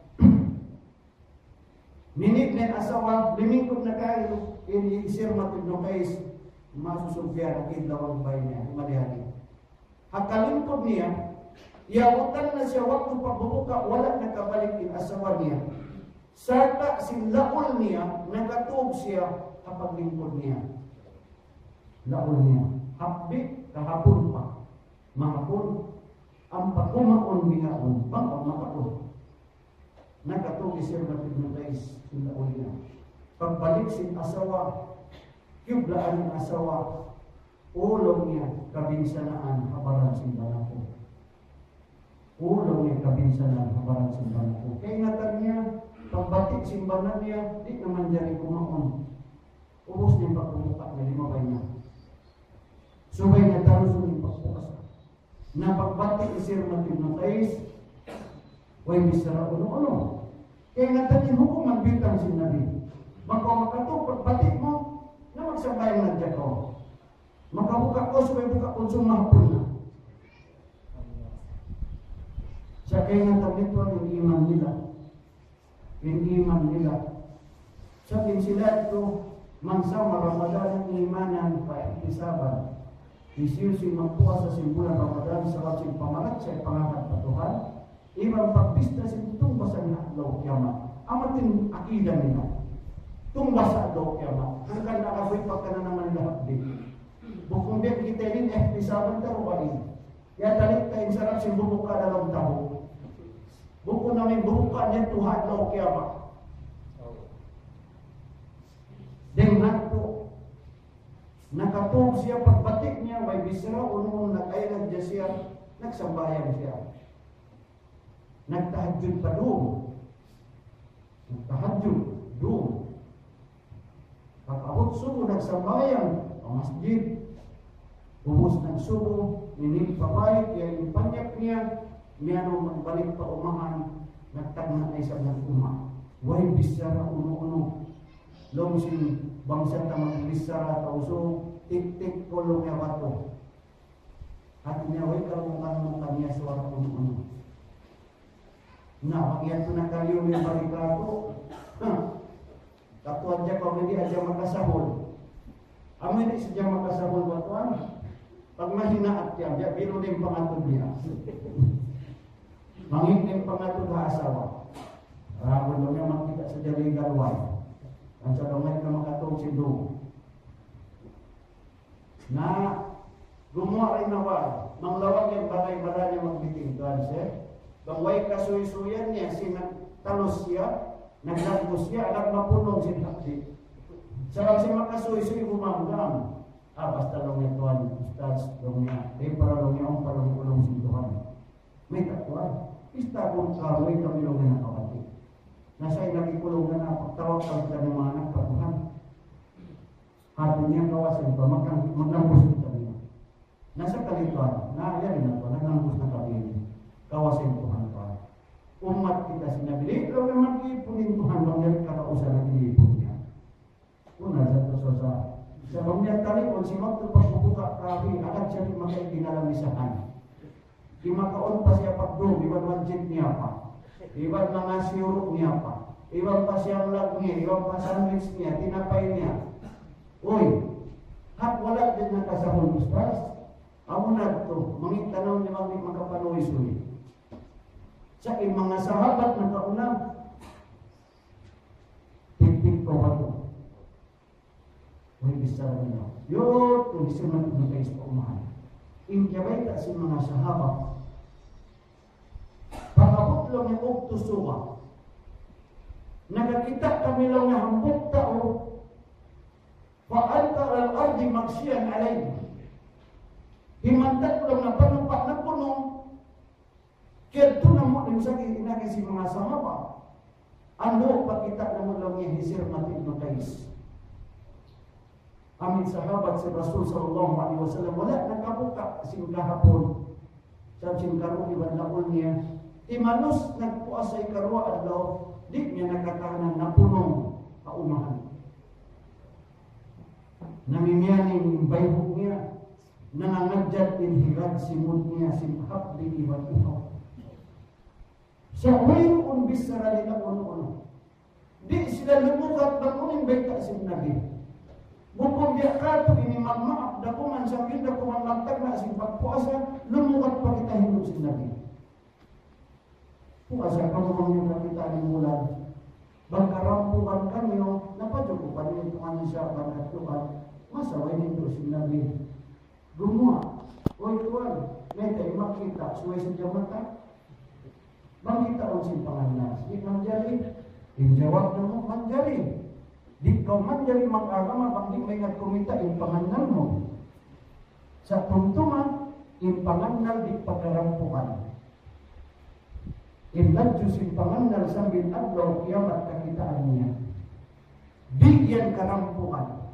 Minit na asawa, limingkod na kayo, ini-isir matindong kais, masusubyan ang idlaw ang bayan niya, malihani. Hakalimpod niya, iyawakan na siya waktu pagbubuka, wala nakabalik in asawa niya. Sarta sinlaol niya, nakatug siya kapag lingkod niya. Laol niya. Hapdi, kahapon pa. Mahapon, ang pagkumaon bigaon, bangkang makapon. Nakatug siya matid na guys, sinlaol niya. Pagbalik sin asawa, kiblaan ng asawa, ulong niya, kabinsanaan, habaran simbanan ko. Ulong niya, kabinsanaan, habaran simbanan ko. Kaya ingatan niya, pagbatik simbanan niya, di naman dyan kumaon. Ubus niya pagbubuka niya, limabay niya. Subay niya talos niya pagbukas. Na pagbatik isir matid na guys, way misara ulo-ulo. Kaya ingatan niya, hukuman bintang si Nabi. Magkamakatog, pagbatik mo, na magsabayang nandiyan ko. Makabuka ko, sabay buka kung sumahapon na. Sa kaya nga nito yung iman nila. Yung iman nila. Sabihin sila ito, mansama Ramadan ng imanan pa ikisaban. Isiyusin magpuas sa simbulan Ramadan sa watsing pamalat sa pangakat patuhan. Ibang pagpista sa itong basa ng atlaw kiamat. Amatin akidan nila. Tumbas sa atlaw kiamat. Ang kanda kapoy pagka na naman lahat din. Bukong din kita rin eh, pisaban tarubain. Kaya talit tayong sarap si bubuka dalam taho. Buko namin bubuka niya tuhan na o kiamat. Dengan po, nakatog siya pagbatik niya, may bisra unong nakailan niya siya, nagsambayan siya. Nagtahadjud pa doon. Nagtahadjud doon. Kapahot subo, nagsambayan ang masjid. Ubus ng subo, ninig pabalik, kaya yung panyak niya, niya nung magbalik pa umahan, nagtagna ay sa mga umah. Way bisra uno-uno. Long sin bangsa tamang bisara tauso tik-tik kolong ya bato. At niya way karungan mo kanya suara uno-uno. Na, pagyan ko na kayo yung barikado, katuan dyan kung hindi adya makasahol. Amin di sadya makasahol batuan. Pag mahinaat yan, dyan biro din pangatod niya. Mangit din pangatod ha asawa. Rapon doon niya makita sa dyan galway. Ang sa domay na makatong si Do. Na gumawa rin na ba, manglawag yung bagay-bagay niya magbiting doon siya. Bangway kasuy-suyan niya, sinagtalos siya, naglagos siya, alam mapulong si Hapsi. Sarang si makasuy-suy bumanggang. Ah, basta lang niya tuwan, ustaz, lang niya. Eh, para lang niya, para lang ulong si Tuhan. May tatuan. Ista kung karoy kami lang na nakawati. Nasa inakikulong na na, pagtawag ka kita ng mga anak patuhan. Hati niya kawasan pa, maglambos kita niya. Nasa kalituan, naayari na to, naglambos na kami. Kawasan Tuhan pa. Umat kita sinabili, ikaw naman ipunin Tuhan, bangyalit ka kausan na iipun niya. Una, sa to sa sa bangyalit tali, kung si Magto pagbubuka kami, agad siya rin makaikinalamisahan. Di makaon pa siya pagdum, iwan wajib niya pa. Iwan mga siyurok niya pa. Iwan pa siyang lag niya, iwan pa sandwich niya, tinapay niya. Uy, hap wala din na kasahol, Ustaz. Amo na ito, mangitanaw niya mga makapanuwi-suwi. Sa mga sahabat na kauna, tip-tip ko ba ito? Uy, bisa rin nyo. Yun, kung gusto na ito kayo sa umahan. Inkabay ta si mga sahabat. Pagkabot lang yung uktusuwa. Nagakita kami lang na hambok tao. Fa'altar al-ardi magsiyang alay. Himantad lang na panupak na puno. Kaya ito na mo din sa inagay si mga sahabat. Ano, pakita na mo lang yung hisir matid na kais. Amin sahabat si Rasul sallallahu alaihi wasallam wala nakabuka sing kahapon sa sing karon iban laol niya timanos nagpuas sa ikarwa adlaw di niya nakatahanan na punong kaumahan namimiyaning bayhog niya nangangadjat inhigad simud niya simhap di iban uhaw sa wayun bisara nila uno-uno di sila lumukat bangunin baita si Nabi. Bukong dia kato ini magmaak dakuman sa akin dakuman magtag na asing pagpuasa lumukat pa kita hinup si Nabi. Puasa kamu yung kita ni mulan. Bangkarampukan kanyo napadyo pa rin ito siya bangkatuan. Masa way nito si Nabi. Gumawa. Oy tuwan. May tayo makita. Suway sa jamata. Bangkita o si pangalas. Di manjari. Injawab na mo manjari. Di kau manjari mag-agama pang di may nagkumita yung panganal mo. Sa tuntuman, yung panganal di pagkarampukan. Inladyo si panganal sambil adlaw kiamat kakitaan niya. Di yan karampukan.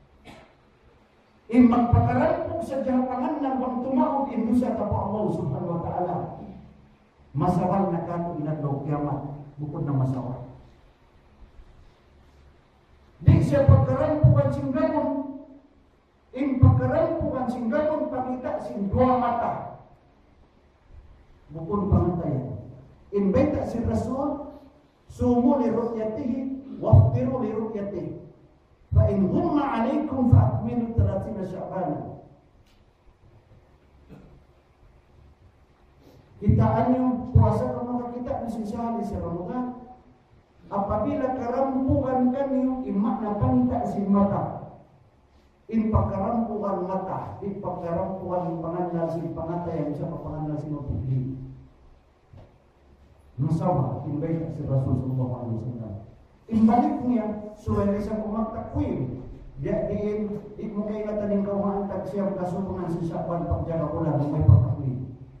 In magpakarampok sa diyang panganal wang tumawag indusa tapo Allah subhanahu wa ta'ala. Masawal na kato inadlaw kiamat. Bukod na masawal. Di siya pagkarampukan singgamon. In pagkarampukan singgamon, pakita sing dua mata. Bukod pangantayan. In baita si Rasul, sumu li ru'yatihi, waftiru li ru'yatihi. Fa in humma alaikum fa'akmilu talatina sya'bana. Kitaan yung puasa kamu kita disisah di Ramadhan. Apabila karampukan kanyo, imak na panita si mata. In pagkarampukan mata, in pagkarampukan panganal si pangatayan sa panganal si mapugli. Masawa, inbay si Rasul sallallahu alaihi wasallam. Imbalik niya, suway isang umaktakwil. Dia diin, di mo kayo nataning kawahan tag siyang kasupungan sa saban pagjaga ulan, may pagtakwil.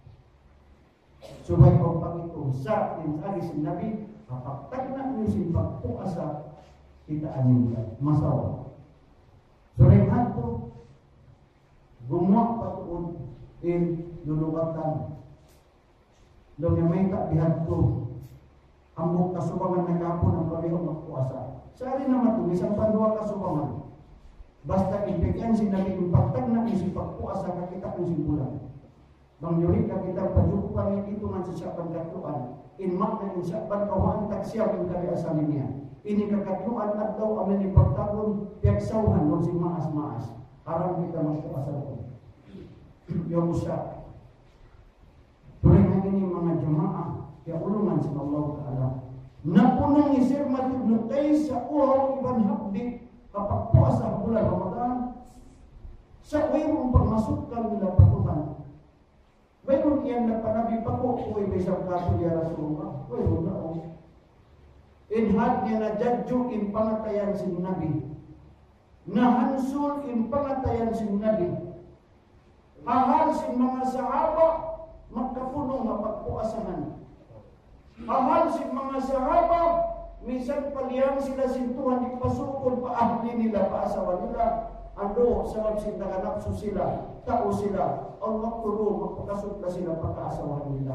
Suway kong pangito, sa insagi si Nabi, kapag na niyo si pagpuasa, kita anin masawa. Suway hanto, gumawa patuon in lulukatan. Doon yung may kabihan ko, ambok kasubangan na kapon ang pabihong magpuasa. Sa rin naman ito, isang pandua kasubangan. Basta ibigyan si Nabi impactag na isip pagpuasa kakita kong simpulan. Bang yuri kakita pajukupan niya dito man sa siyapang katluan. Inmak na in siyapang kawahan tagsiyap yung kaliasamin niya. Ini kakatluan at daw amin yung pagtabon piyagsawhan nung si maas-maas. Harang kita magpuasa ko. Yung usap. Tuloy na ini mga jamaah kaya ulungan sa Allah Ta'ala. Napunong isir matibnutay sa uhaw iban habdi kapag puasa bulan Ramadan sa uwing pagmasukkan nila patuhan. Mayroon iyan na panabi pa ko uwi may isang kaso niya Rasulullah. Mayroon na o. Inhad niya na jadyo in pangatayan si Nabi. Nahansul in pangatayan si Nabi. Hahal si mga sahaba magkapuno nga pagpuasahan. Ahal si mga sahaba, minsan paliyang sila sintuhan ipasukod pa ahli nila, paasawa nila. Ando, sabab sila nakanapso sila, tao sila, ang magturo, magpakasot na sila pagkaasawahan nila.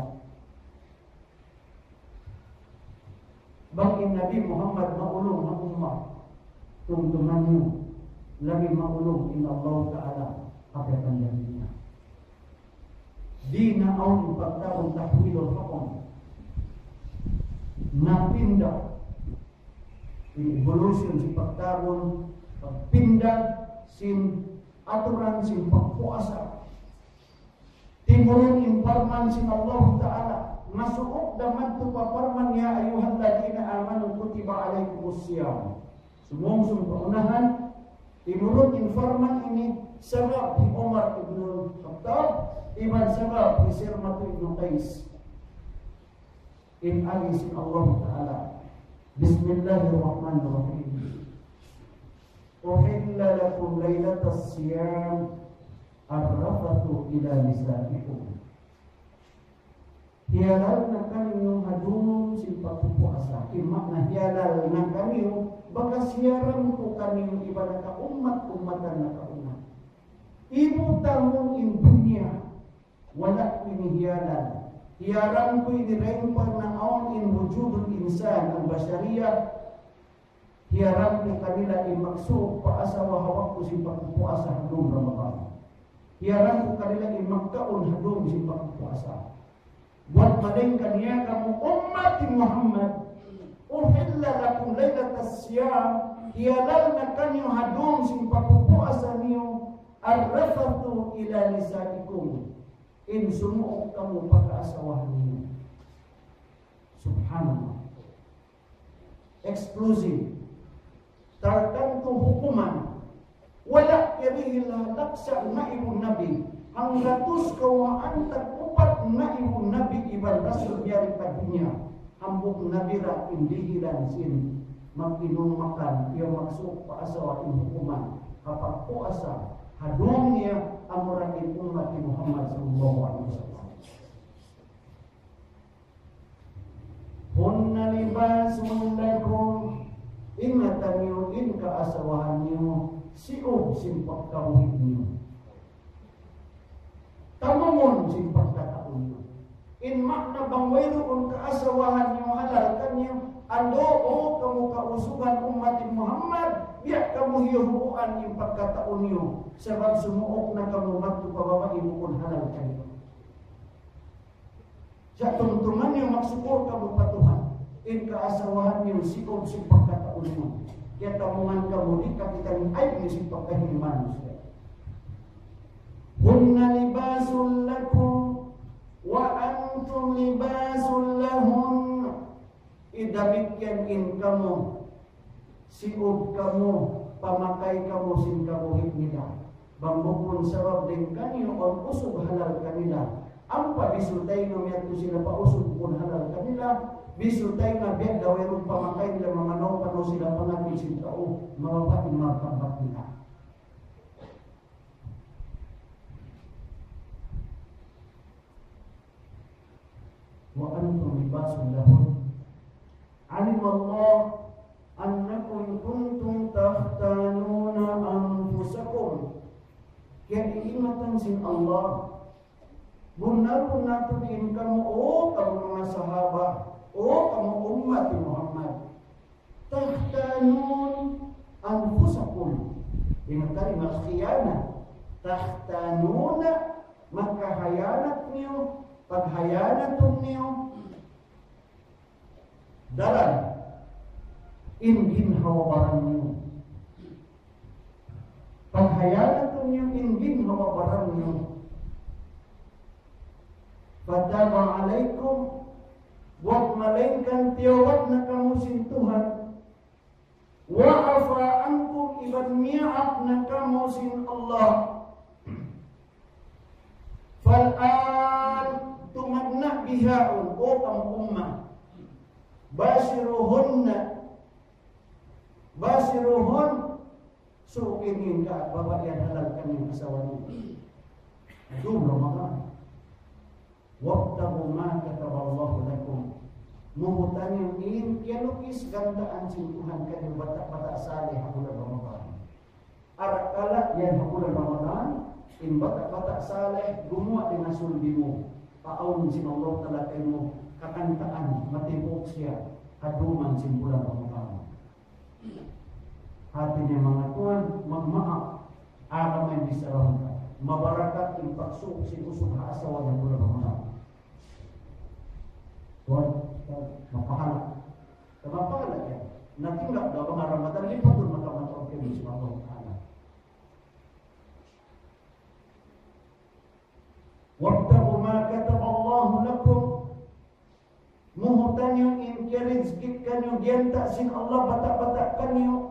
Baging Nabi Muhammad maulong ng ummah, tungtungan niyo, lagi maulong in Allah Ta'ala, kapatan niya. di na ang pagtaon tahwilul hukum na pindah evolution si pagtaon pagpindah sin aturan sin pagpuasa timurun informan sin Allah Ta'ala masuok daman tu paparman ya ayuhan ladina amanu kutiba alaikumus siyam sumungsung paunahan timurun informan ini sebab di Umar ibn Khattab iban sebab di Sirmatu ibn Qais in alisin Allah Ta'ala Bismillahirrahmanirrahim Uhilla lakum laylatas siyam arrafathu ila nisaikum Hialal na kanyo hadung si pagpupuasa Imak na hialal na kanyo baka siyaran ko kanyo iba na ka-umat-umatan na ka-umat Ibu tamong in dunya wala inihiyalan hiyaran ko inirempar na aon in wujudul insan ang basyariya hiyaran ko kanila imaksuk paasawa hawak ko si pagpuasa hadung Ramadan hiyaran ko kanila imakkaon hadung si pagpuasa buat maling kaniya kamu umat Muhammad uhilla lakum laylatas siyam hiyalal na kanyo hadung si pagpuasa niyo arrafatu ila nisaikum in sumuok kamu pagkaasawahan niyo subhanallah exclusive tartanto hukuman wala kirihila laksa na ibon nabi ang ratus kawaan tag-upat na ibon nabi ibang rasul biyari padunya hambuk nabira indihilan sin mag-inumakan iyo maksuk paasawa in hukuman kapag puasa hadung niya ang muragin umat ni Muhammad sallallahu alaihi wasallam. Hunna libasun lakum ingatan niyo in kaasawahan niyo siog simpak kawin niyo. Tamamon simpak kataon niyo. In makna bang mayroon kaasawahan niyo halalkan niyo ando o kamu kausugan umat ni Muhammad biya kamu hiuhuan yung pagkataon niyo sebab sumuok na kamu magto pababain mo halal kayo. Sa tungtungan niyo magsukor kamu patuhan in kaasawahan niyo sikog si pagkataon niyo. Kaya tamungan kamu di kapitan ay ni si pagkahiman siya. Hunna libasul lakum wa antum libasul lahun idamikyan in kamu siog kamu pamakai kamu sin kabuhit nila bambukun sabab din kanyo on usog halal kanila ampa bisultay nga miyadto sila pa usog kun halal kanila bisultay nga biya dawerong pamakai nila mamanaw pano sila panagin sin tao mababain magkambat nila wa antum libasun lahun alim Allah annakum kuntum takhtanuna anfusakum kaya iingatan sin Allah benar-benar tukin kamu oh kamu mga sahaba oh kamu umat Muhammad takhtanun anfusakum dengan kalimat khiyanat takhtanuna maka hayanat niyo paghayanatun niyo daran ingin hawa niyo paghayanatun niyo ingin hawa niyo fataba alaikum buat malaikan tiyawat na kamusin Tuhan wa'afa ankum iban mi'ab na kamusin Allah fal'an tumagna bihaun o kamu ummah basiruhunna basiruhun suukinin ka babayan halalkan yung asawa niyo doon Ramadan wabtahu ma kataballahu lakum muhutan yung in kialukis gandaan sin Tuhan kanyo bata-bata salih hakulan Ramadan arakala yan hakulan Ramadan in bata-bata salih gumawa din asuldi mo paawin sin Allah talakay mo kakantaan matibok siya kaduman sin bulan Ramadan hati niya mga tuan magmaak aramay bisarang ka mabarakat impaksu si usung asa wa yang bulan Ramadan. Tuan, mapahala. Mapahala ya. Nanti enggak dalam Ramadan lipat pun maka maka ke Allah Taala. Wabtagu ma kataballahu lakum. Muhutanyo in kerizkit kanyo genta sin Allah batak-batak kanyo.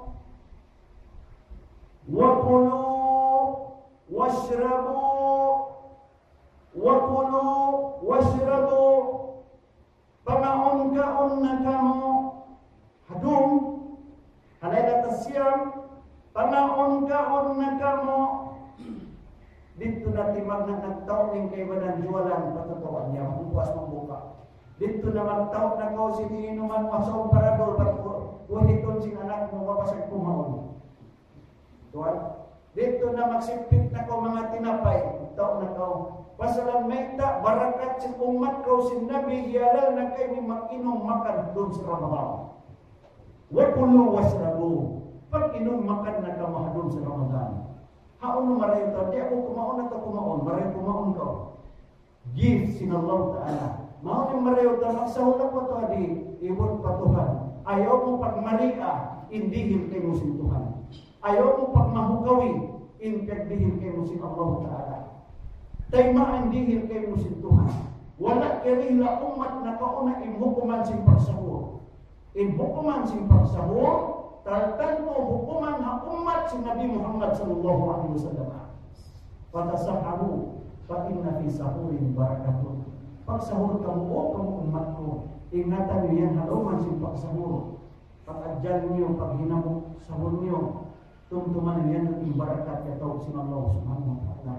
Wa kulu washrabu wa kulu washrabu pamaon kaon na kamo hadum halayla tasyam pamaon kaon na kamo dito natin magnanagtaw ng kay badan jualan patutuan niya magpuas magbuka dito na magtaw na ko siniinuman masaw paradol buhiton sin anak mo mapasag kumaon tuwan dito na magsipit na ko mga tinapay taon na ko pasalan may ta barakat sa umat ko sin Nabi hiyalal na kayo ni makinom makan doon sa Ramadan wa kulu wasrabu pag inom makan na ka doon sa Ramadan haon mo marayo ta di ako kumaon na to kumaon marayo kumaon ko give sin Allah Ta'ala mao ni marayo ta magsahol ko to adi ibon patuhan ayaw mo pagmalia indihim kay mo sin Tuhan ayaw mo pagmahugawi impagdihim kay mo sin Allah Ta'ala taymaan dihim kay mo sin Tuhan wala kirila umat na kauna imhukuman sin pagsahur imhukuman sin pagsahur tartanto hukuman ha umat sin Nabi Muhammad sallallahu alaihi wasallam patasaharu fa inna fi sahurin barakatun pagsahur kamu o kamu umat ko ingatan niyo yan haluman sin pagsahur pag-adjal niyo paghinamok sahur niyo tumtuman yan ng barakat yataw sin Allah subhanahu wa ta'ala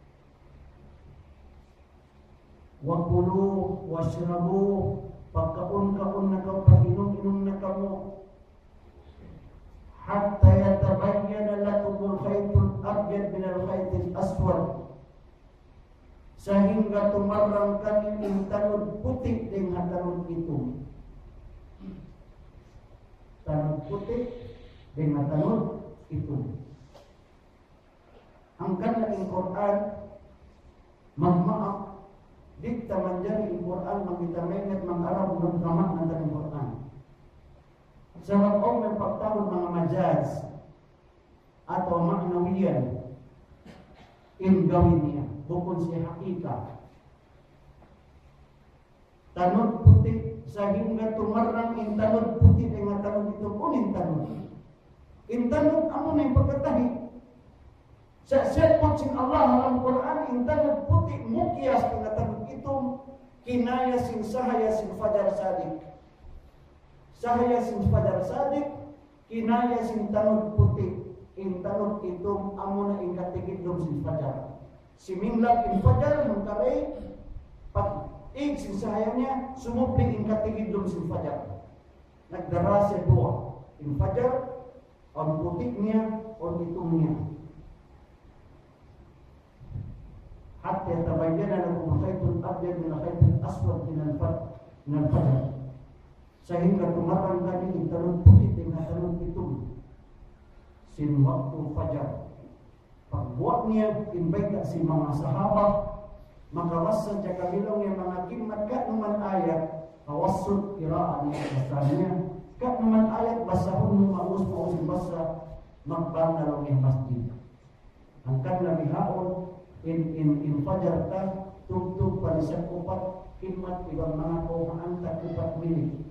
wa kulu washrabu pagkaon-kaon na ka pag-inom-inom na ka mo hatta yatabayyana lakumul khaytul abyad min al-khaytil aswad sehingga tumarang kami ng tanod putik dengan tanod itu tanod putik dengan tanod itu. Angkat lagi Quran magmaak dikta menjadi Quran mangita menet mangarap ng gamak ng daling Quran. Sebab Allah pagtawag mga majaz atau maknawiyan in gawin niya bukod siya hakika. Tanod putik sehingga tumarang in tanod putik dengan tanod itu kuning tanod. Intanod amo na yung pagkatahi. Sa siyapot sin Allah dalam Quran, intanod puti mukyas pinatanod itong kinaya sin sahaya sin fajar sadik. Sahaya sin fajar sadik, kinaya sin tanod puti. Intanod itong amo na inkatigidom sin fajar. Siminglap in fajar, mengkaray, pag ig sin sahaya niya, sumubli inkatigidom sin fajar. Nagdara siya dua. In fajar, on putiknya, on hitungnya. Hatta tabayyana lakum khaytul abyad min khaytil aswad min al-fajr. Sehingga tumarang kami intanun putih dengan tanun hitung. Sin waktu fajar. Pagbuatnya inbaik si mga sahabat maka wasa jaka bilong yang mengakimat kat numan ayat tawassut qira'an yang kat naman ayat basahun maus maus basa magbana lang yung masjid. Angkat na bihaon in in in fajar ta tugtug palisan upat himmat ibang mga kuhaan ta upat milik.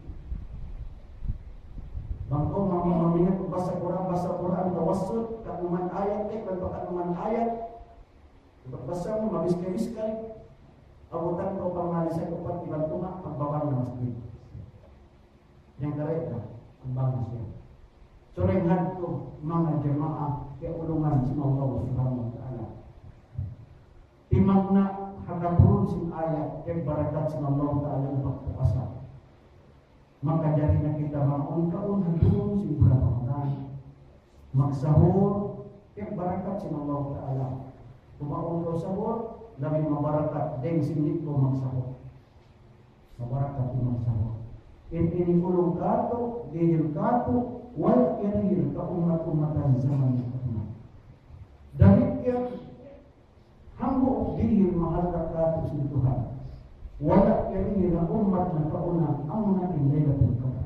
Bangko mamamamina kung basa Quran basa Quran tawassut kat naman ayat eh kan kat naman ayat basa mo mabiskay-biskay abutan ko pangalisan upat ibang tunga pagbaba ng masjid. Yang kareta ang bangas niya. Suringhan ko mga jamaah kaya ulungan si Allah subhanahu wa ta'ala. Timang na hagapurun sin ayat kaya barakat si Allah ta'ala ng pagpapasa. Maka jari na kita maun-kaun hagapurun si bulan Ramadan. Magsahur kaya barakat si Allah ta'ala. Kumaun ko sahur, labing mabarakat. Deng sindik ko magsahur. Mabarakat ko magsahur. In inikulong kato, dihil kato, wal kiril ka umat-umatan zaman na. Dahil yan, Hambo dihil mahalak kato si Tuhan. Wala kaya na umat na kauna ang mga in Laylatul Qadar.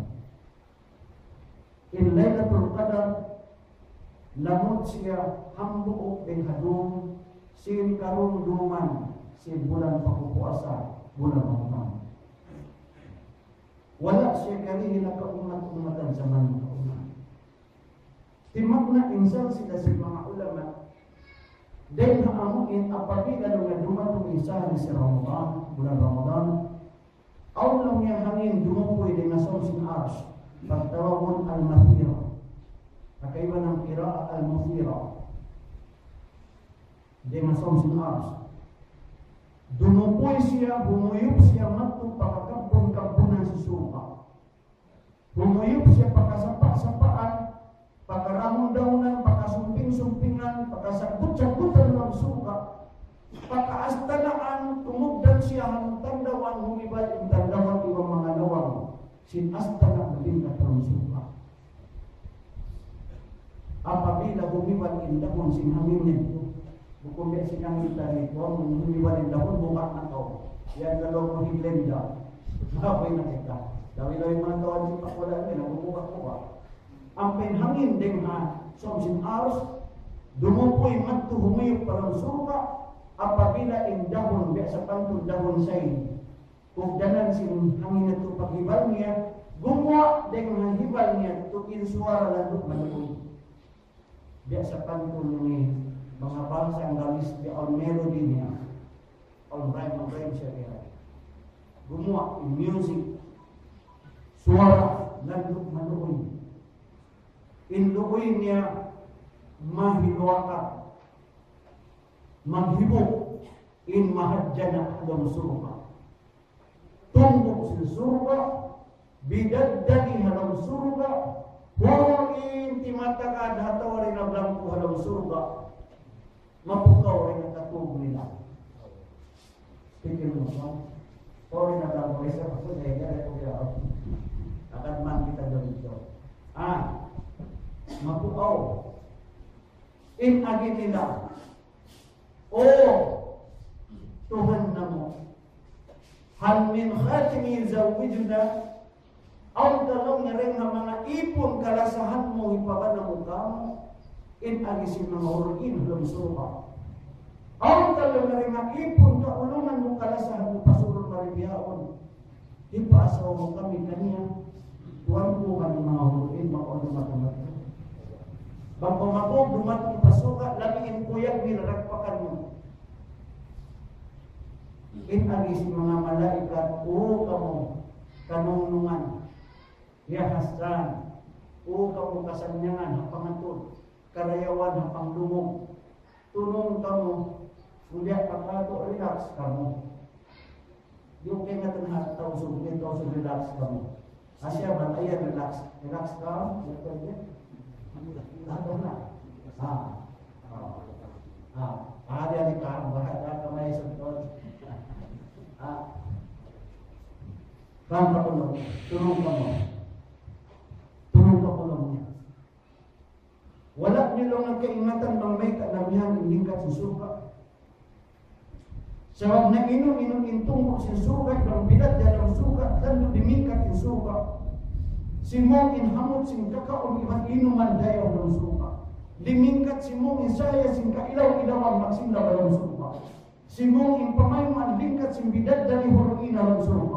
In Laylatul Qadar, lamot siya hambo ng hadong sin karunduman si bulan pakupuasa, bulan Ramadan. Wala siya kaya na kaumat-umatan sa mga kauna. Timag na insan sila sa mga ulama. Dahil haamuin apabila nung dumatong isa ni si Ramadan, bulan Ramadan, aw lang niya hangin dumupoy din na sa sin arsh, pagtawagon al-mathira. Kakaiba ng kira al-mathira. Din na sa sin arsh. Dumupoy siya, humuyop siya matong pakakabon-kabonan sa suka. Humuyop siya pagkasapak-sapaan, pagkaramon-daunan, pagkasumping-sumpingan, pagkasagput-sagputan ng suka, pagkaastanaan, tumugdan siya ang tandawan, humibad ang tandawan iwang mga lawang, sinastana na din katang suka. Apabila humibad ang dahon, sinhangin nito, bukumbi sinangin nito, humibad ang dahon, bumak na to. Yan lalaw mo higlenda. Makoy na kita. Dawin-dawin mga tawad si Pakwala niya, nagbubuka-buka. Ang penhangin din na somsin aros, dumupoy magto humuyok parang suka, apabila in dahon, biya sa pantong dahon say, kung danan sin hangin na ito paghibal niya, gumawa din ang hibal niya, ito insuara na ito maluoy. Biya sa pantong ni mga bangsa ang galis, biya on melody niya, on rhyme, on rhyme siya niya. Gumawa in music, suara, na ito maluoy. Inluoy niya mahiluwakat, maghibok, in mahadjana alam suruka. Tunggok sa suruka, bidaddani halam suruka, huro in timatagad hatawa rin na Blanco halam suruka, mapukaw rin ang katug nila. Speaking of one, sorry na Blanco, isa pa po dahil gaya ko kaya akad man kita doon ito. Ah, mapukaw in agin nila, o Tuhan na mo, hal min khatimi zawijna, aw talong nga rin nga mga ipon kalasahan mo ipabana mo kamo, in agisin mga hurugin halang suka. Aw talong nga rin nga ipon kaulungan mo kalasahan mo pasurong maribiyaon, ipaasaw mo kami kanya, tuwan po kami mga hurugin, makulang matamat. Bang pumatog, dumatong pasuka, labiin kuyag, nilarakpakan mo. In agis mga malaikat, o kamo, kanunungan, yahasran, o kamo kasanyangan, hapangatod, karayawan, hapangdumog, tunong kamo, uliak pagkato, relax kamo. Yung kaya natin hataw, sublit o relax kamo. Asya, batayan, relax, relax kamo, Lato na. Ah. Ah. Ahali ali ka, bahaya kamay sa tod. Ah. Kan pa kuno, tulong ka mo. Tulong ka kuno niya. Wala niyo lang ang kaingatan bang may kalamihan hindi ka susuka. Sabab na inom-inom intungkok sa suka, bang bilad dalam suka, dan dimikat yung suka. Simong inhamot sing kakaon iban inuman dayaw ng suka. Limingkat simong insaya sing kailaw-ilawan magsimla ng suka. Simong impamayman lingkat sing bidad dari hurugina ng suka.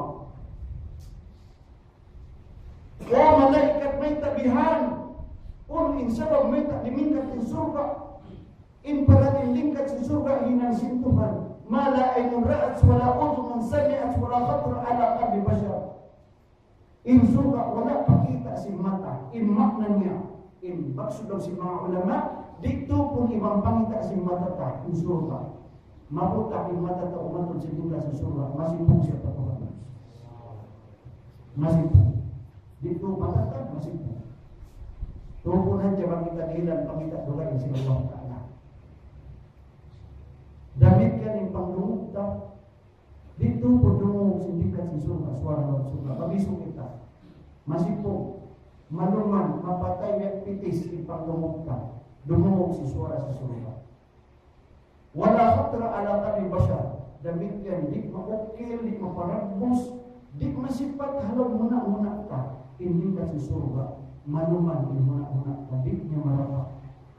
O malaikat may tabihan, kung insabag may limingkat ng suka, in parating lingkat sa suka hinang sintuhan, mala ay nura'at wala uto man sami'at wala khatur ala qalbi bashar. In suka, wala pakita si mata. In makna niya. In baksudog si mga ulama, dito kung ibang pangita si mata ta, in suka. Maputak in mata ta umatod si tingla sa suka. Masipong siya patuhan. Masipong. Dito mata ta, masipong. Tukunan siya pangita dilan, pangita dula in sinawang ta'ala. Damit ka ng pangdungog ta, dito po dumungog sindikat si suka, suara ng suka. Mabisong kita. Masipong, maluman, mapatay at pitis ipangdumog ka. Dumungog si suara sa suka. Wala khatra ala qalbi bashar. Demikian dik mengukil, dik memperabus, dik masifat halau munak-munak ka. Ini kasih surga. Manuman ini munak-munak ka. Diknya marapa.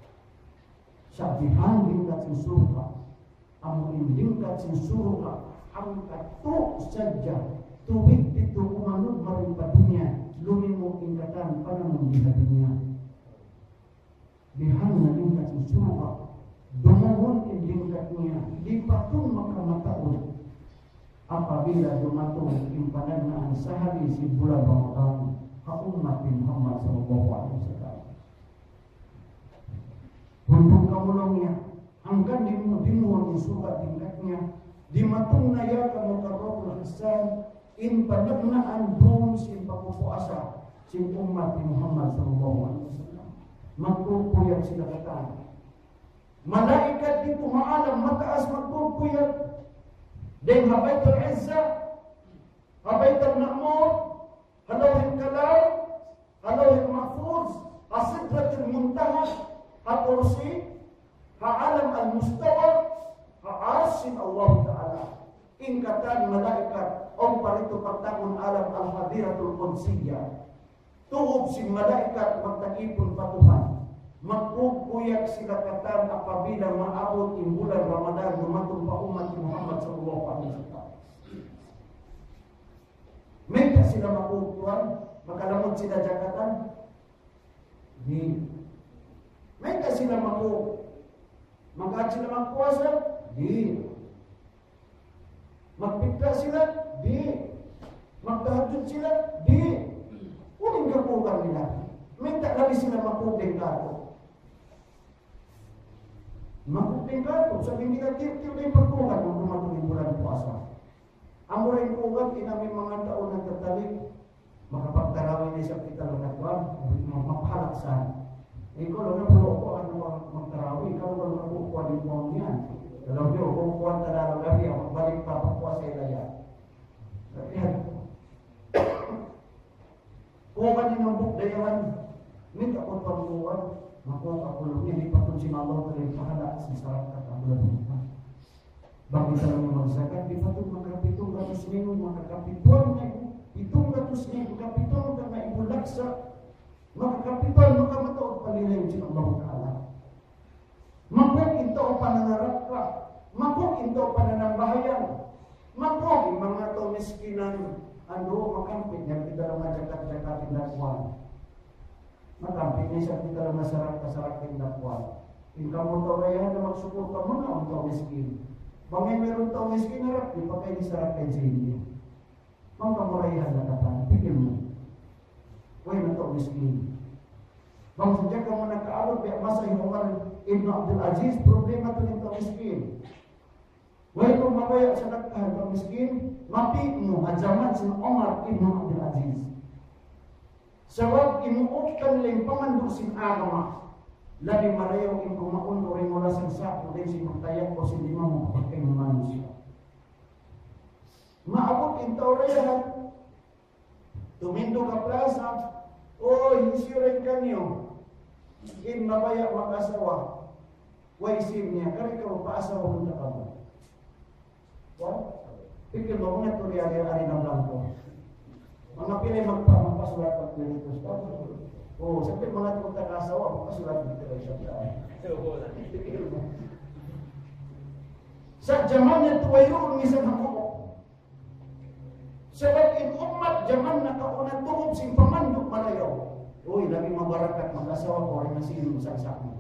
Sabihan dik kasih surga. Amu inding kasih surga. Angkat tu saja. Tuwid itu umanut maripa dunia. Lumimu ingkatan panamun di dunia. Bihanna ingkat surga. Dumungun indingkatnya di patung maka mataun. Apabila dumatung impananna sehari si bulan Ramadan ka umat Muhammad sallallahu alaihi wasallam. Untuk kamulongnya angkan dimu di surga tingkatnya di matungna ya kamu karobul hasan impananna andum si papuasa si umat Muhammad sallallahu alaihi wasallam. Makuku yang silakan malaikat itu ma'alam mataas magpupuyat din habaitul izza habaitul ma'mur halawin kalam halawin mahfuz asidratul muntaha ha-kursi ha-alam al-mustawa ha-arsin Allah Ta'ala ingkatan malaikat ompar itu pertangun alam al-hadiratul qudsiyah tuhub si malaikat magtakipun patuhan magkukuyak sila katan apabila maabot yung bulan Ramadan dumatong pa umat ni Muhammad sallallahu alaihi wasallam. May ka sila makukuhan, makalamod sila jakatan. Di. May ka sila maku magkat sila magpuasa. Di. Magpikta sila. Di. Magtahajud sila. Di. Uling kakukan nila. May tak lagi sila makuping kato. Makuping kato, sabi nila tip-tip na yung pagkuhan kung dumatong bulan puasa. Ang murang kugat, inaming mga taon na tatalik, makapagtarawin na siya kita lang natwan, mapahalaksan. Ikaw lang na po ako, ano magtarawin, ikaw lang na po ako, ano mo yan. Alam nyo, kung kuwan talagang gabi, ang magbalik pa pagpuasa ila yan. Kaya, kuwan din ang bukdayawan, minta ko pagkuhan, makuha kakulong niya, di pa kung sinalaw ka rin pahala sa sarap katabulan mo. Bakit sa mga magsakat, di pa kung makapitong katus minggu, makakapituan na ito, pitong katus minggu, kapitong ka na ibulaksa, makakapituan, makamataot palila yung sinalaw ta'ala. Makuk ito o panangarap ka, makuk ito o pananambahayan, makuk yung mga ito miskinan, ano, makampit niya, kita lang majakat-jakatin dakwaan. Makampit niya siya kita lang masarak-kasarakin dakwaan. Yung kamu tawayan na magsukur ka muna ang tao miskin. Bangay meron tao miskin harap, di pa kayo nisarakin sa inyo. Mang kamurayahan na katan, pigil mo. Huwag na tao miskin. Bang sadya ka mo nakaabot, kaya masa yung Ibn Abdul Aziz, problema ito ng tao miskin. Huwag kong mabaya sa nagkahan tao miskin, mapit mo, hadyaman si Omar Ibn Abdul Aziz. Sabab imuuktan lang pamandusin agama. Labi marayaw in kumaun o rin mula sa sako din si magtayak o si lima mo kapag manusia. Maabot in taurayahan. Tumindo ka plaza. O hisirin ka niyo. In mabaya mag-asawa. Way sim niya. Kari ka mo paasawa kung ka mo. What? Pikir mo nga ito ari-ari ng Blanco. Mga pilay magpa, magpasulat at ganito. Oo, siyempre mga magkakasawa, magpasulat dito ay siya. Sa jaman niya tuwayo, minsan ako. Sebab in umat jaman na kaunang tuhog sing pamandok malayaw. Uy, lagi mabarakat mag-asawa ko rin na sino sa isang.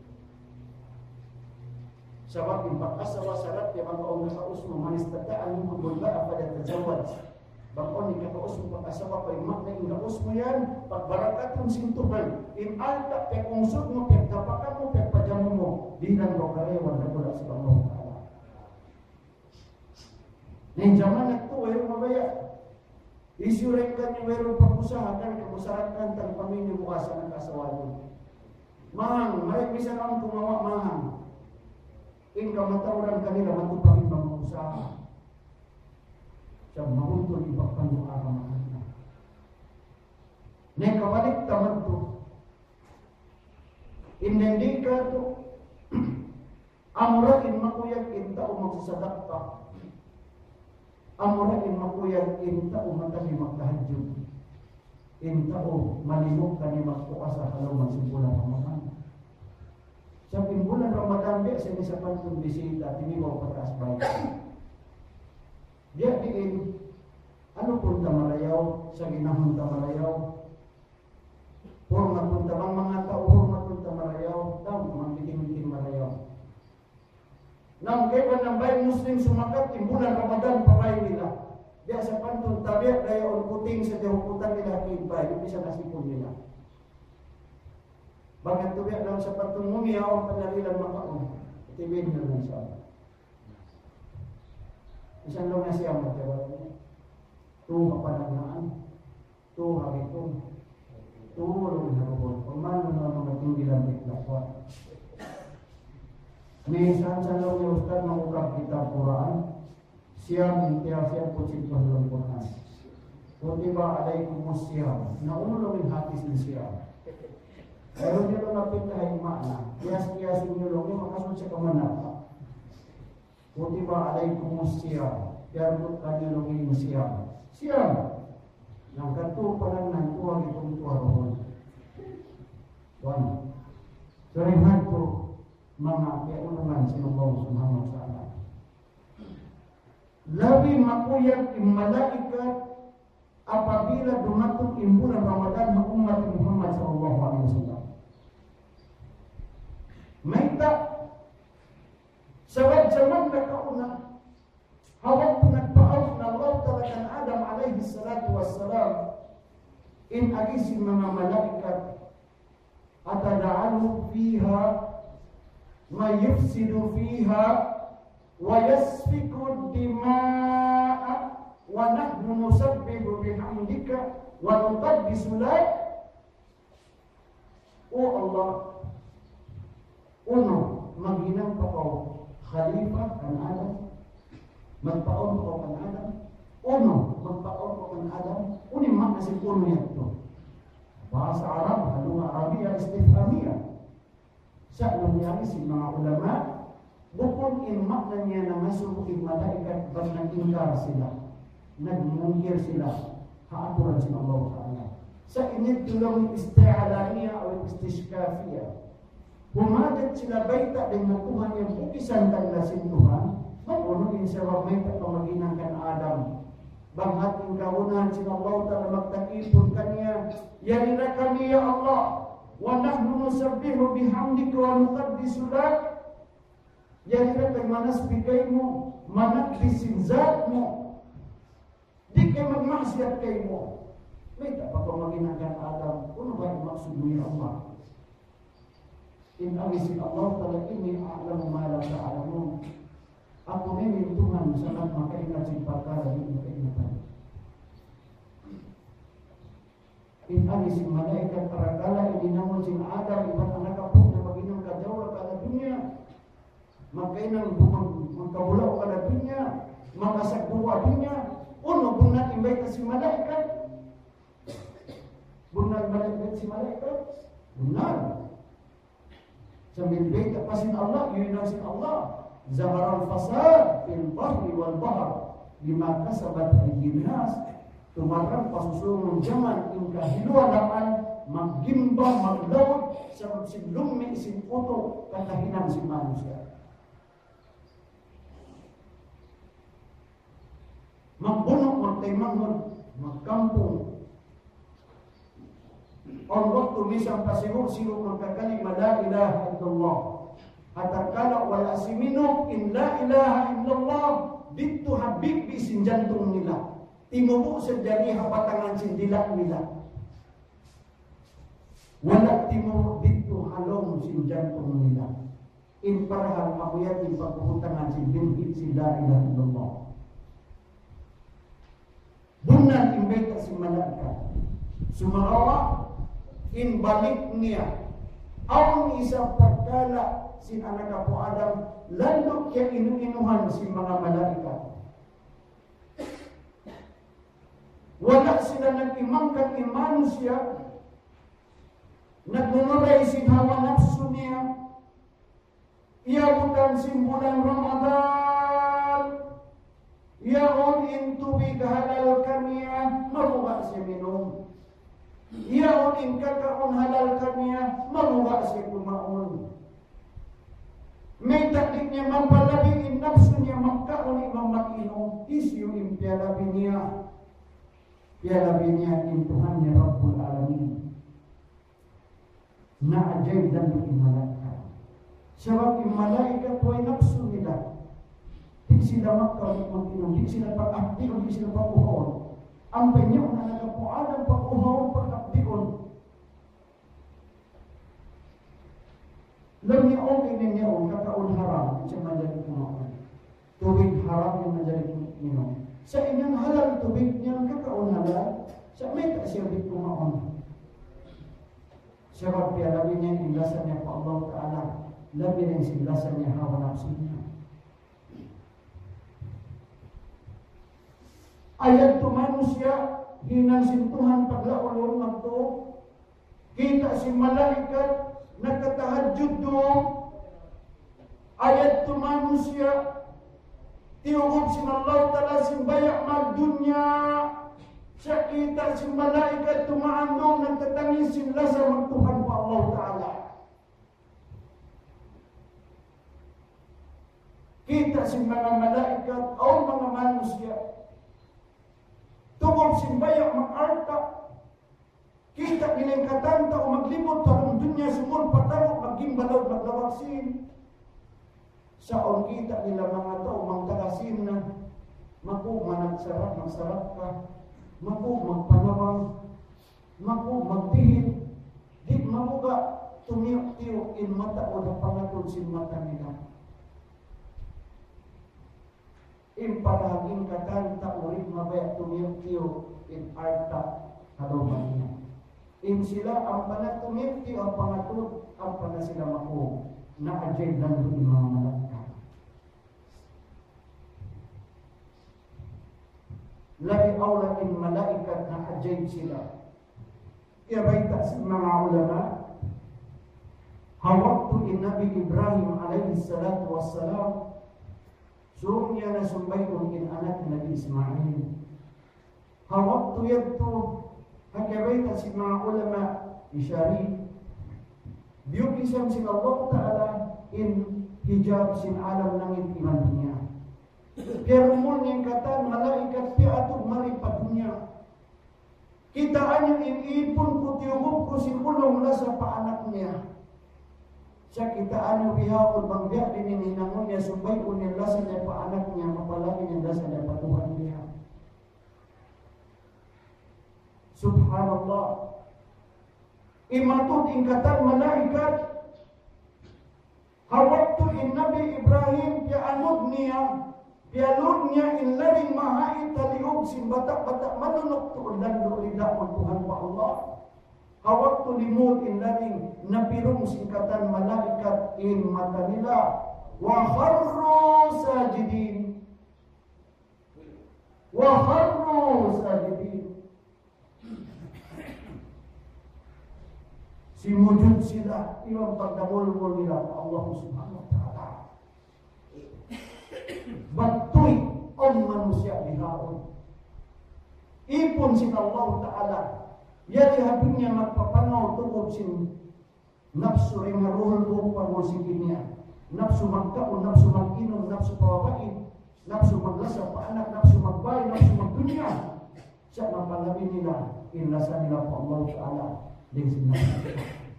Sebab in pag-asawa sarat, yung mga kaunang kausmo, manistataan mo magbula apa dan terjawad. Bakon ni kataos mo pag-asawa ko, imak na ingaos mo yan, pagbaраkat mong sintuhan, imalta, pekungsod mo, pektapakan mo, pekpajamu mo, di lang daw karewan na pula sa Allah Ta'ala. Nang zaman na ito, wala mabaya. Isyurin ka niyo, wala pag-usahan, kamusarakan, tang pamilya mo asa ng kasawa niyo. Mahang, maray bisa naman kumawa, mahang. In kamatauran kanila, matupagin mga usaha. Siya mahutol ibang doa ka makakita. Nek kabalik taman to. Indendika to. Amurakin makuya magsasadakta. Amura in makuyag intao matagi magtahajud. Intao malimok ka ni magpuasa halaw magsimpulan Ramadan. Sa bulan Ramadan dia sa isa pantun bisita tinibaw pataas baik. Dia diin ano punta malayaw sa ginahon ta malayaw. Hormat punta bang mga tao hormat punta malayaw daw magbiting-biting malayaw. Nang kaya ng bayan Muslim sumakat timbulan Ramadan pabay nila. Dia sa pantun tabiak daya on kuting sa dihukutan nila kibay, yung bisa nasipon nila. Bakit tabiak daw sa pantun mumiya o panalilan makaon? Itibin na lang siya. Isang lang na siya magkawal niya. Tuha panaglaan. Tuha ito. Tuha rin harapon. Pamano na mga tinggilan tiklakwa. Minsan sa lang yung ustad mangukap kitab Quran. Siyam intiasyan po sitwah dalam Quran. Kutiba alaikumus siyam. Naulo min hatis ng siyam. Pero nyo lang napintahay makna. Kiyas-kiyasin nyo lang yung makasun sa kamanata. Kutiba alaikumus siyam. Kaya kanyo lang yung siyam. Siyam. Nang kato pa lang ng tuwag itong tuwaroon. One. So rin hanto mga kaya unaman sinubong sumamang sa alam. Labi makuyag yung malaikat apabila dumating imbulan Ramadan ng umat Muhammad sallallahu alaihi wasallam. May tak sa zaman na kauna hawag nagpaaw na Allah talagang Adam alaihi salatu wassalam in agisi mga malaikat atada'alu fiha ma yufsidu fiha وَيَسْفِكُ الدِّمَاءَ وَنَحْنُ نُسَبِّحُ بِحَمْدِكَ وَنُقَدِّسُ لَكَ. O Allah, uno, maghinang pa ko Khalifa kan Adam, magpaon ko kan Adam, uno, magpaon ko kan Adam, unin makna si uno ito. Bahasa Arab, halunga Arabia, istifamiyah. Sa nangyari si mga ulama, bukod in makna niya na masubukin malaikat bang nag-ingkar sila, nag-mungkir sila, haaturan si Allah Ta'ala. Sa init tulong isti'alaniya o istishkafiya, humagat sila baita din ng Tuhan yung bukisan taglasin Tuhan, mag-unuin sa wagmayta pamaginang kan Adam. Banghat yung kaunahan si Allah Ta'ala magtakipon kanya, yanira kami ya Allah, wa nahnu nusabbihu bihamdika wa nuqaddisu lak. Yang kata manas bigay mo, manat disinzat mo, di kayo magmaksiat kayo mo. May dapat pamaginagkan Adam, ano ba yung maksud mo ya Allah? In awisin Allah tala ini a'lamu ma la ta'alamun. Ako ini Tuhan sangat makaingat si perkara di keingatan. In awisin malaikat parakala ini namun sin Adam ibat anak kapuk na maginang kajawra kala dunia. Makainan magkabulaw ka na dunya, makasagbuwa dunya, uno, bunat imbay ka si malaikat. Bunat malaikat si malaikat. Bunat. Sambil imbay ka pasin Allah, yun na sin Allah. Zahar al-fasad fil bahri wal bahar lima kasabat aydinas. Tumarang pasusulong jaman yung kahilualaan, maggimbang, maglawad, sa silumi, sin puto, katahinan si manusia. Magbunok, magtaymanghod, magkampong. Ang waktu misang pasigur-sigur magkakalimah la ilaha illallah. At akala wala si minok in la ilaha illallah dito habib bisin jantung nila. Timubo sa jariha batangan sindila nila. Wala timubo dito halong sin jantung nila. In parahal makuyat in pagpupuntangan sin binhit si la ilaha illallah. Bunan imbeta si malaikat. Sumarawa in balik niya. Aun isa pagkala si anak Apo Adam landok kaya inu-inuhan si mga malaikat. Wala sila nag-imangkan iman siya. Nagnunuray si hawa nafsu niya. Iabutan si bulan Ramadan. Yaon in tubig halal kaniya, maruga siya minum. Yaon in kakaon halal kaniya, maruga siya kumaon. May takdik niya mampalabi in nafsu niya magkaon imang makinom, isyo in piyalabi niya. Piyalabi niya in Tuhan niya Rabbul Alamin. Na ajay dan malaikat. Sebab in malaikat po ay nafsu nila. Di sila magkaon mag-inom, di sila pag-akdion, di sila pag-uhon. Ang panyaw na nagapuanan pag-uhon, pag-akdion. Lam niyaon kay niyaon, kakaon haram, siya manjalik kumaon. Tubig haram yung manjalik minom. Sa inyong halal, tubig niyang kakaon halal, sa may kasiyabit kumaon. Sebab dia labi niya yung lasan niya pa Allah Ta'ala, labi niya yung lasan niya hawa nafsu niya. Ayat tu manusia hinang sintuhan paglaulon magto kita si malaikat nakatahajud do ayat tu manusia tiugob si Allah Ta'ala simbayak magdunya sa kita si malaikat tumaandong nagtatangis sila sa magtuhan pa Allah Ta'ala. Kita si mga malaikat o mga manusia tungkol simbayak mag-arta, kita nilang katanta o maglibot tarong dunya sumul pataro, magimbalog, maglawaksin. Saon kita nila mga tao, magtagasin na, maku managsarap, magsarap ka, maku magpanawang, maku magtihid, di mabuga tumiyok-tiyok in mata o na pangatod sin mata nila. In paraging katanta ulit mabaya tumiyok-tiyok in arta kaluman niya. In sila ang panat tumiyok-tiyok ang pangatod ang panat sila mako na ajay lang yung mga malaka. Labi awla in malaikat na ajay sila. Kaya baita sa mga ulama hawaktu in Nabi Ibrahim alaihi salatu wassalam suruh niya na sumbayon in anak Nabi Ismail. Hawaktu yadto hakabaita si mga ulama isyari biyukisam sin Allah Ta'ala in hijab sin alam langit iman dunia. Pero mo niyang katan malaikat piatog maripad dunia. Kitaan yung inipon ko tiyubog ko si kulong na sa paanak niya. Siya kitaan yung bihawon bang biya din hininangon niya sumbay o nila sa niya paanak niya mapalagi niya sa niya patuhan niya. Subhanallah. Imatod ingkatan malaikat hawaktu in Nabi Ibrahim pianod niya pialod niya in laring mahait taliog sin batak-batak manunok tuon dan doolida mo Tuhan pa Allah. Hawak tu limut in laring napirong singkatan malaikat in mata nila wa kharru sajidin wa kharru sajidin si mujud sila ilang pagdamol-mol nila Allah Subhanahu wa Ta'ala. Batoy ang manusia dihaon ipon sin Allah Ta'ala. Yari habing niya magpapanaw tungkol sin nafsu rin maruhol buong pangosikin niya. Nafsu magkaon, nafsu mag-inom, nafsu pawabain, nafsu maglasa pa anak, nafsu magbay, nafsu magdunya. Siya mapalabi nila, inlasa nila po Allah Ta'ala din sinabi.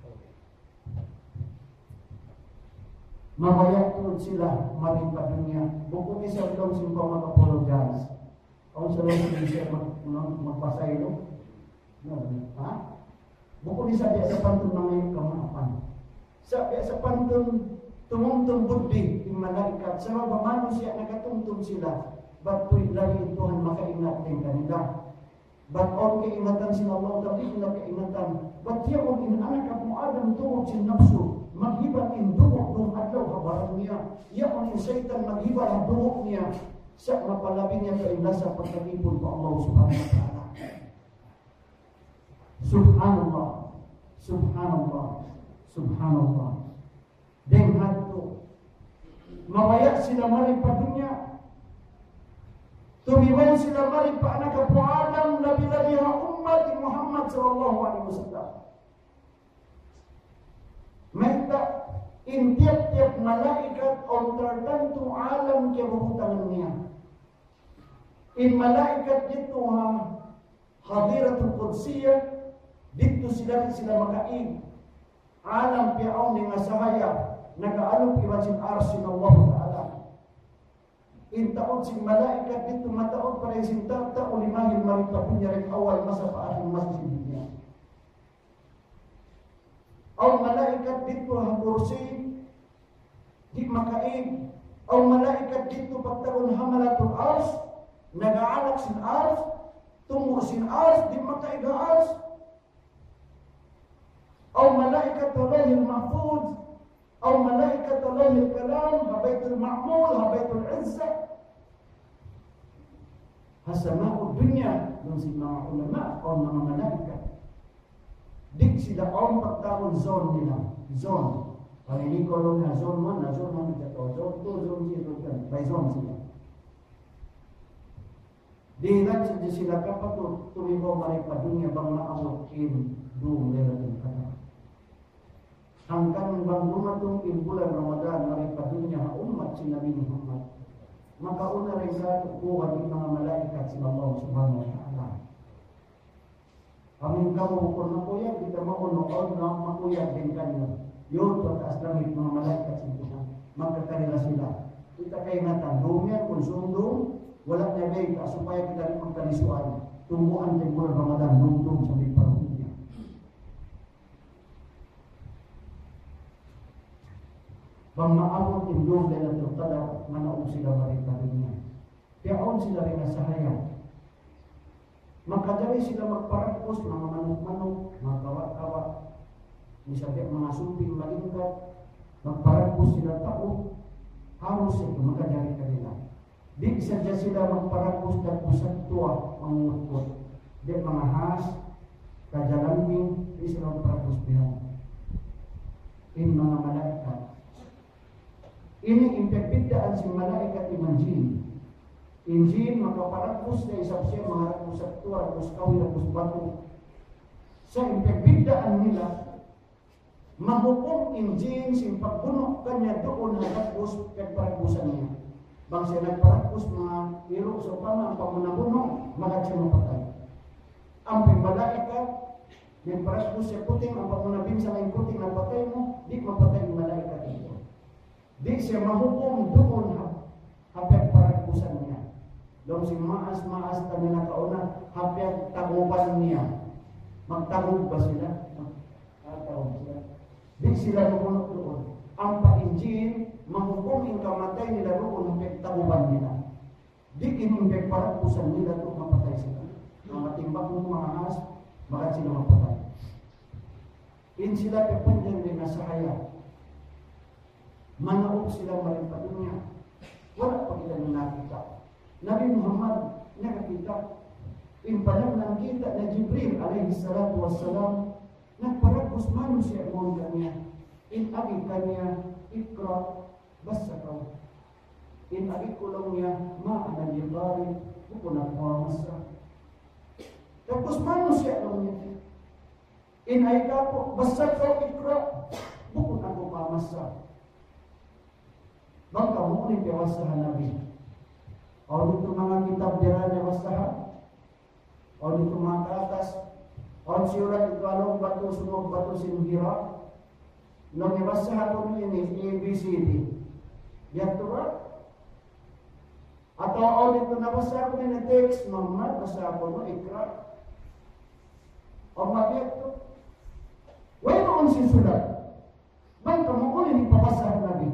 Mabayak tulad sila, maring pa dunya. Bukong isa daw sin pa mag-apologize. Kung sa lang siya magpasaylo, no, ha? Bukod isa dia sa pantun mga kamapan. Sa sa pantun tumungtong buddi yung malaikat sa mga manusia nakatungtong sila. Batoy lagi Tuhan makaingat din kanila. But on kaingatan sila Allah tapi sila kaingatan. But siya kung inanak mo Adam tuwag sin nafsu maghibat in duwag ng adlaw kabarang niya. Iya kung in Satan maghibat ang duwag niya sa mapalabi niya kainasa pagkatipon po Allah Subhanahu wa Ta'ala. Subhanallah, Subhanallah, Subhanallah. Dengan hatu, mawayak sila maring padunya. Tumiwan sila mari pa anak po Adam labi-labi ha umat ni Muhammad sallallahu alaihi wasallam. Menta in tiap-tiap malaikat on tertentu alam kebutuhan niya. In malaikat dito ha hadiratul qudsiyah dito sila sila makaig alam piaon ni masahaya nagaalog iwajin arsin Allah Ta'ala. In taon sing malaikat dito mataon para sing tata ulimahin maritapunya rin awal masa paating masjid niya. Aw malaikat dito ang kursi di makaig. Aw malaikat dito pagtaon hamalatul ars nagaalak sin ars tungo sin ars di makaig ars. Aw malaikat Allahil mahfuz aw malaikat Allahil kalam habaitul ma'mul habaitul izzah hasama'ud dunya ng si mga ulama o mga malaikat. Dik sila ang pagtawon zone nila. Zone. Paninikolo na zone one, na zone one, zone two, zone three, zone four. By zone sila. Dihilan sila sila kapag tumibaw marika dunya bang maamukin doon nila din kata. Hanggang bang dumatong in bulan Ramadan marika dunya ha umat si Nabi Muhammad. Makauna rin sa kuha ng mga malaikat si Allah subhanahu wa ta'ala. Amin kamu kung makuyag, kita maunood na makuyag din kanyo. Yun, pataas langit mga malaikat sa Tuhan. Magkakarila sila. Kita kayo ngatan, dumyan, kung sundong, wala na beka, supaya kita rin magkalisuan. Tumuan din bulan Ramadan, nungtong sa may paruhnya. Bang maabot indong dahil na tertada, manaog sila marita rin niya. Piyaon sila rin na sahaya. Magkadali sila magparagpos mga manok-manok, mga kawat-kawat, misabi mga suping malingkat, magparagpos sila tao, halos ito magkadali kanila. Di sadya sila magparagpos at pusat tuwa, mangungkot. Di mga has, kajalangin, di sila magparagpos bilang. In mga malaikat. Ini impepidaan si malaikat imanjin. Injil makaparagpus na isap siya maharapos sa tuwa, harapos kawin, harapos bato. Sa impepidaan nila, mahukom Injil sin pagbuno kanya doon harapos kagparagpusan niya. Bang siya nagparagpus mga iro sa pama, ang pagmanabuno, magat siya mapatay. Ang pimbalaikat, may paragpus siya puting, ang pagmanabin sa may puting na patay mo, di mapatay yung malaikat ito. Di siya mahukom doon hapag paragpusan niya. Doon si maas-maas kami nakauna, hapag tagupan niya. Magtagog ba sila? Magtagog sila. Di sila lumunok doon. Ang pa-injil, mahukom yung kamatay nila doon, hapag tagupan nila. Di inimbek paragpusan nila doon, mapatay sila. Mga timbak ng mga as, bakit sila mapatay? In sila pepunyan din na sahaya. Manaog sila marimpad niya. Wala pa kita nang nakita. Nabi Muhammad nakakita. Impanang nakita na Jibril alaihi salatu wassalam nagparagpos manusia mo kanya. In agi kanya ikra basa ka. In agi kulong niya ma'ana yibari bukun ako masa. Tapos manusia mo niya. In ay ka po basa ka ikra bukun ako masa. Bangka mo ni piwasahan Nabi. O dito mga kitab dira niya wasahan. O dito mga katas. O siyurat ito along bato sunog bato singira. Nang iwasahan ko ini A B C D. Yato ba? Atau o dito nabasa ko ni text Muhammad basa ko no ikra. O mabiyat to. Wala mo si sulat. Bangka mo ko ni pawasahan Nabi.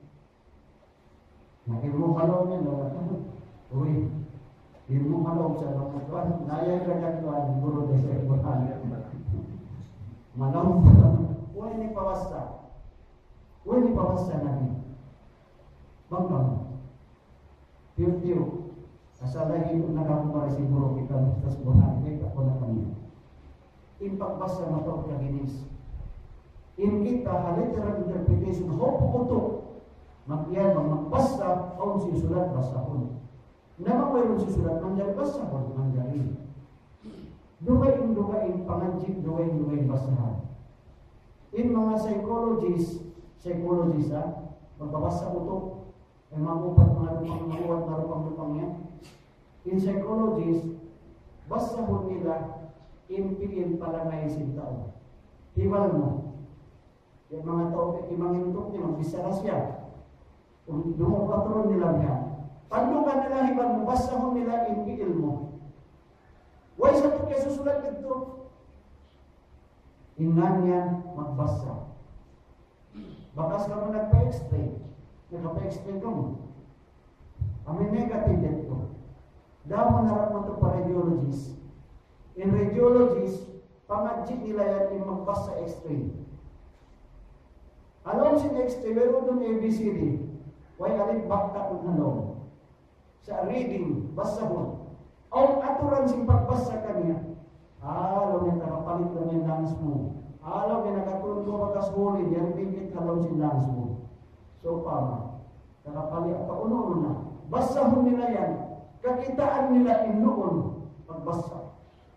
Ilmu kalau niya na uy, ilmu kalau sa mga tuwan, naya kagad tuwan, guru de sa ibuhan. Malaw pa, uy ni pawasta. Uy ni pawasta namin. Bangkang. Tiyo-tiyo. Asa lagi nakakumara si guru kita sa ibuhan, kita ko na kami. Impagbasa matawag kaginis. In kita, haliteral interpretation, hope utok. Magyan magbasa o si sulat basahon. Nama mayroon susulat manjari basahon manjari. Dugain dugain panganjik dugain dugain basahan. In mga psychologists, psychologists ha, magbabasa utok, ay magupat mga lupang maguwat na lupang lupang yan. In psychologists, basahon nila impiin pala na isin tao. Hiwal mo. Yung mga tao, imangintok niya, magbisara siya. Kung dumupatron nila niya, pandugan nila hiwal mo, basahon nila impiin mo. Why sa ito kaya susulat ito? Ingan yan, magbasa. Bakas ka mo nagpa-explain. Nagpa-explain ka mo. Amin negative dito. Dahil mo narap mo ito pa radiologists. In radiologists, pangadjit nila yan yung magbasa explain. Alam si explain, meron doon A B C D. Why alin bakta kung alam. Sa reading, basa mo. Ang aturan sing pagbasa kanya. Alaw niya nakapalit lang yung lungs mo. Alaw niya nakatulog mo magkasuli, yan bigit alaw si lungs mo. So, pama. Nakapalit at pauno na. Basahon nila yan. Kakitaan nila inuon pagbasa.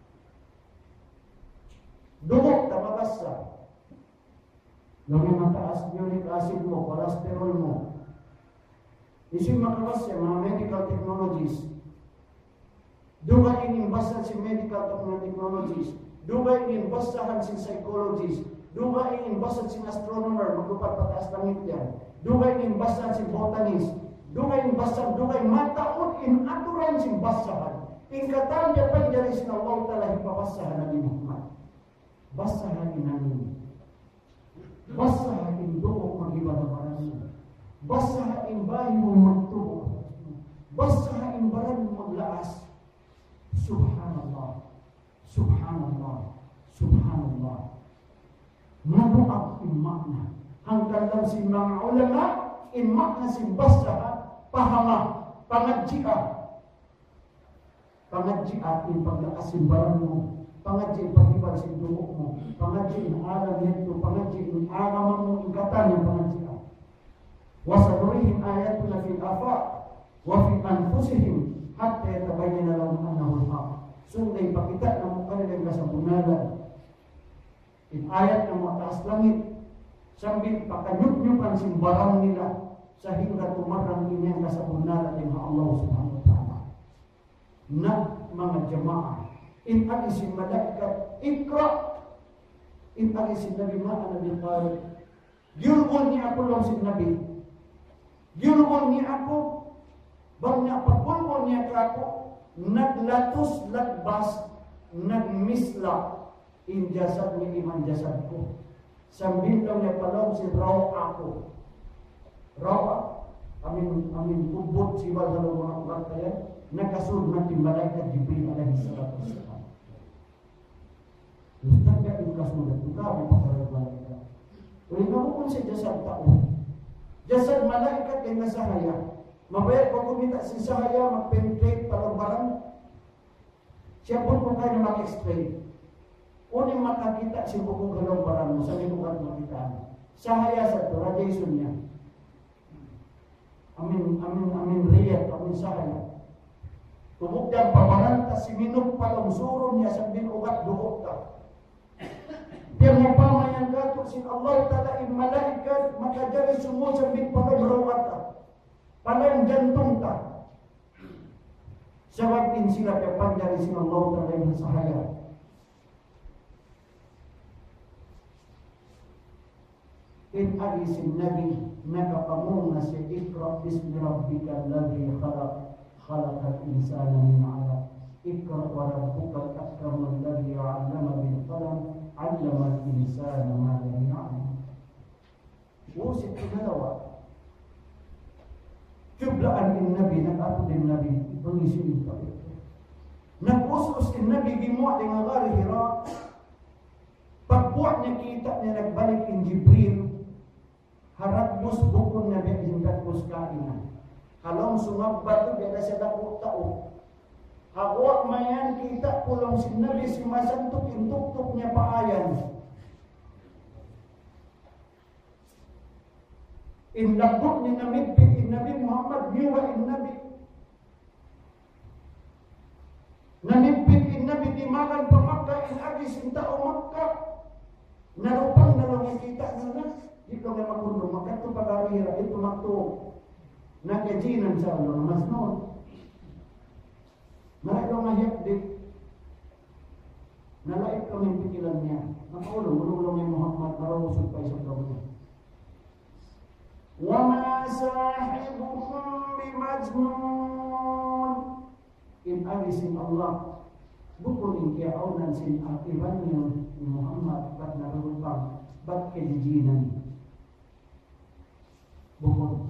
Dumok na mabasa. Nung mataas uric acid mo, cholesterol mo. Isip makabasa mga medical technologies. Duga ingin basahan si medical technologies. Duga ingin basahan si psychologists. Duga ingin basahan si astronomer, maglupat pataas langit yan. Duga ingin basahan si botanist. Duga ingin basahan, duga ingin mataon in aturan si basahan. Ingkatan niya pa dyan si Allah ta'ala ipabasahan Nabi Muhammad. Basahan inanin. Basahan in doon mag-ibadabaran. Basahan in bahay mo magtubo. Basahan in baran mo maglaas. Subhanallah, Subhanallah, Subhanallah. Mabuak in makna. Hanggang lang si mga ulama, in makna si basa, pahama, pangadjia. Pangadjia in paglakas-imbaran mo. Pangadjia in pag-ibag si dugo mo. Pangadjia in alam nito. Pangadjia in alam mo ingkatan yung pangadjia. Wasadurihim ayatuna fil afaq wa fi anfusihim hatta yatabayyana lahum annahu al-haq. Sunday pakita ng kanilang kasabunalan. In ayat ng mataas langit, sambil pakanyup-nyupan simbarang nila sa hingga tumarang inyang kasabunalan ng Allah subhanahu wa ta'ala. Na mga jamaah, in alisin malaikat, ikra, in alisin nabi ma'ana bil qarib. Yulgon niya ako lang si nabi. Yulgon niya ako, bang niya pagulgon niya ako, naglatos lagbas, nagmisla, in jasad ni iman jasad ko. Sambil daw niya palaw si raw ako. Raw, amin, amin kubot si wala daw mga ugat kaya, nakasunod natin malaikat Jibril alaihi salatu wassalam. Ustaz ka yung kasunod, ito ka, may pasarat malaikat. Uli na mo kung si jasad tao. Jasad malaikat ay nasahaya. Mabayad ko kumita si sahaya, mag-penetrate palang barang. Siya po kung kayo mag-explain. Uning makakita si bukong galong barang mo, sa limukat makita. Sahaya sa ito, radiation niya. Amin, amin, amin riyat, amin sahaya. Tumugdang pabaranta si minuk palang suro niya sa binugat duhok ka. Dia mapamayan gato sin Allah ta'ala in malaikat makajari sumo sa binugat ka. Palang jantung ka. Sabab in sila kapanjari sin Allah ta'ala in sahaya. In alisin nabi nakapamuna si Ikra bismi rabbika alladhi khalaq khalaqal insana min 'alaq Ikra wa rabbukal akram alladhi 'allama bil qalam 'allama al insana ma lam ya'lam. Usit dalawa. Kiblaan in nabi nag-ato din nabi pangisin ito. Nag-usos in nabi gimuha dengan gari Hira. Pagbuhat niya kita niya nagbalik in Jibril. Harap mus bukon na biya hinggat mus kainan. Halong sumabbat ito, biya siya dako tao. Hawak mayan kita pulong sinabi si masantok, intuk-tuk niya paayan. Inlabot ni Nabi, in Nabi Muhammad, niwa in Nabi. Nanipit Nabi di makan pemakai in agi sinta o Makkah. Narupang nalong kita na ito nga makundo makat to pagarira ito makto nakajinan sa Allah mas noon. Marito nga hekdik nalait ko ng pikilan niya. Nakaulo, ululong yung Muhammad marusog pa isang gawin. Wa ma sahibukum bimajnun. In alisin Allah bukul in kiaunan sin akiban ni Muhammad bat narupang bat kejijinan bukul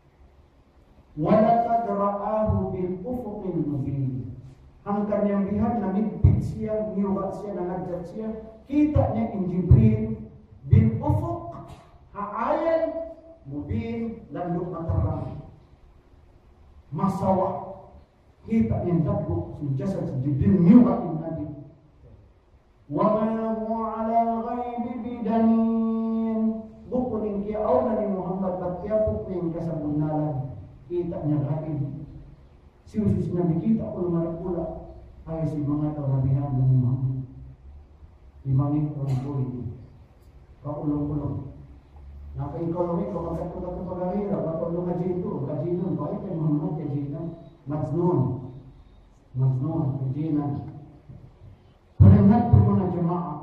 wala tadra'ahu bil ufuqil mubin. Ang kanyang lihat na migpit siya, niubat siya, nangadjat siya, kita niya in Jibril bil ufuq haayan mubin landok matarang masawa. Kita yang tabuk si jasad si Jibril niubatin Nabi. Wa ma huwa ala ghaibi bidanin. Bukunin kia awna ni Muhammad batyapuk ning kasabunalan. Kita niya gaib. Si usus Nabi kita ulo marapula ay si mga tawabihan ni Muhammad. Imamit ko ng puli. Kaulong-ulong. Nakainkolong ito magkatulat ng pag-alira. Patulong kajito. Kajito. Bakit kay Muhammad kajito? Majnun. Majnun, kejinan. Pendengar berguna jemaah.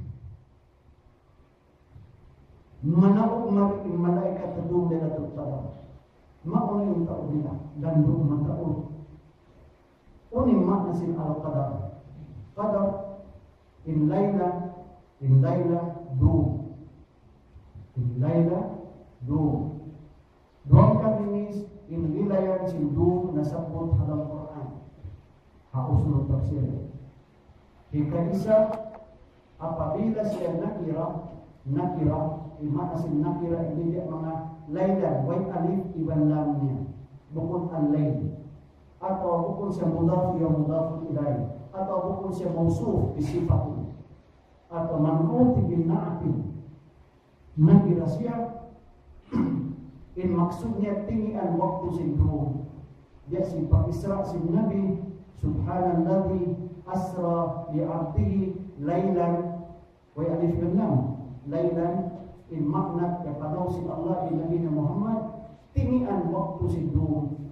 Manauk mari malaikat tedung Lailatul Qadar. Mauna yung taon nila dan doon mataon. Uning maknasin al-Qadar. Qadar in layla in layla do. In layla do. Doang kaminis in wilayah sindu nasabot dalam Quran. Hausul tafsir. Jika isa apabila siya nakira, nakira, imasin nakira ini dia mga layla, white alif iban lamnya, bukun al-layl, atau bukun siya mudaf ya mudaf ilai, atau bukun siya mausuf bisifatin, atau man'uti bin na'atin, nakira siya, in maksudnya tinggian waktu sindu. Dia si Isra si Nabi Subhanalladzi asra bi 'abdihi lailan wa alif lam lailan in makna ya kalau si Allah di Nabi Muhammad tinggian waktu sindu.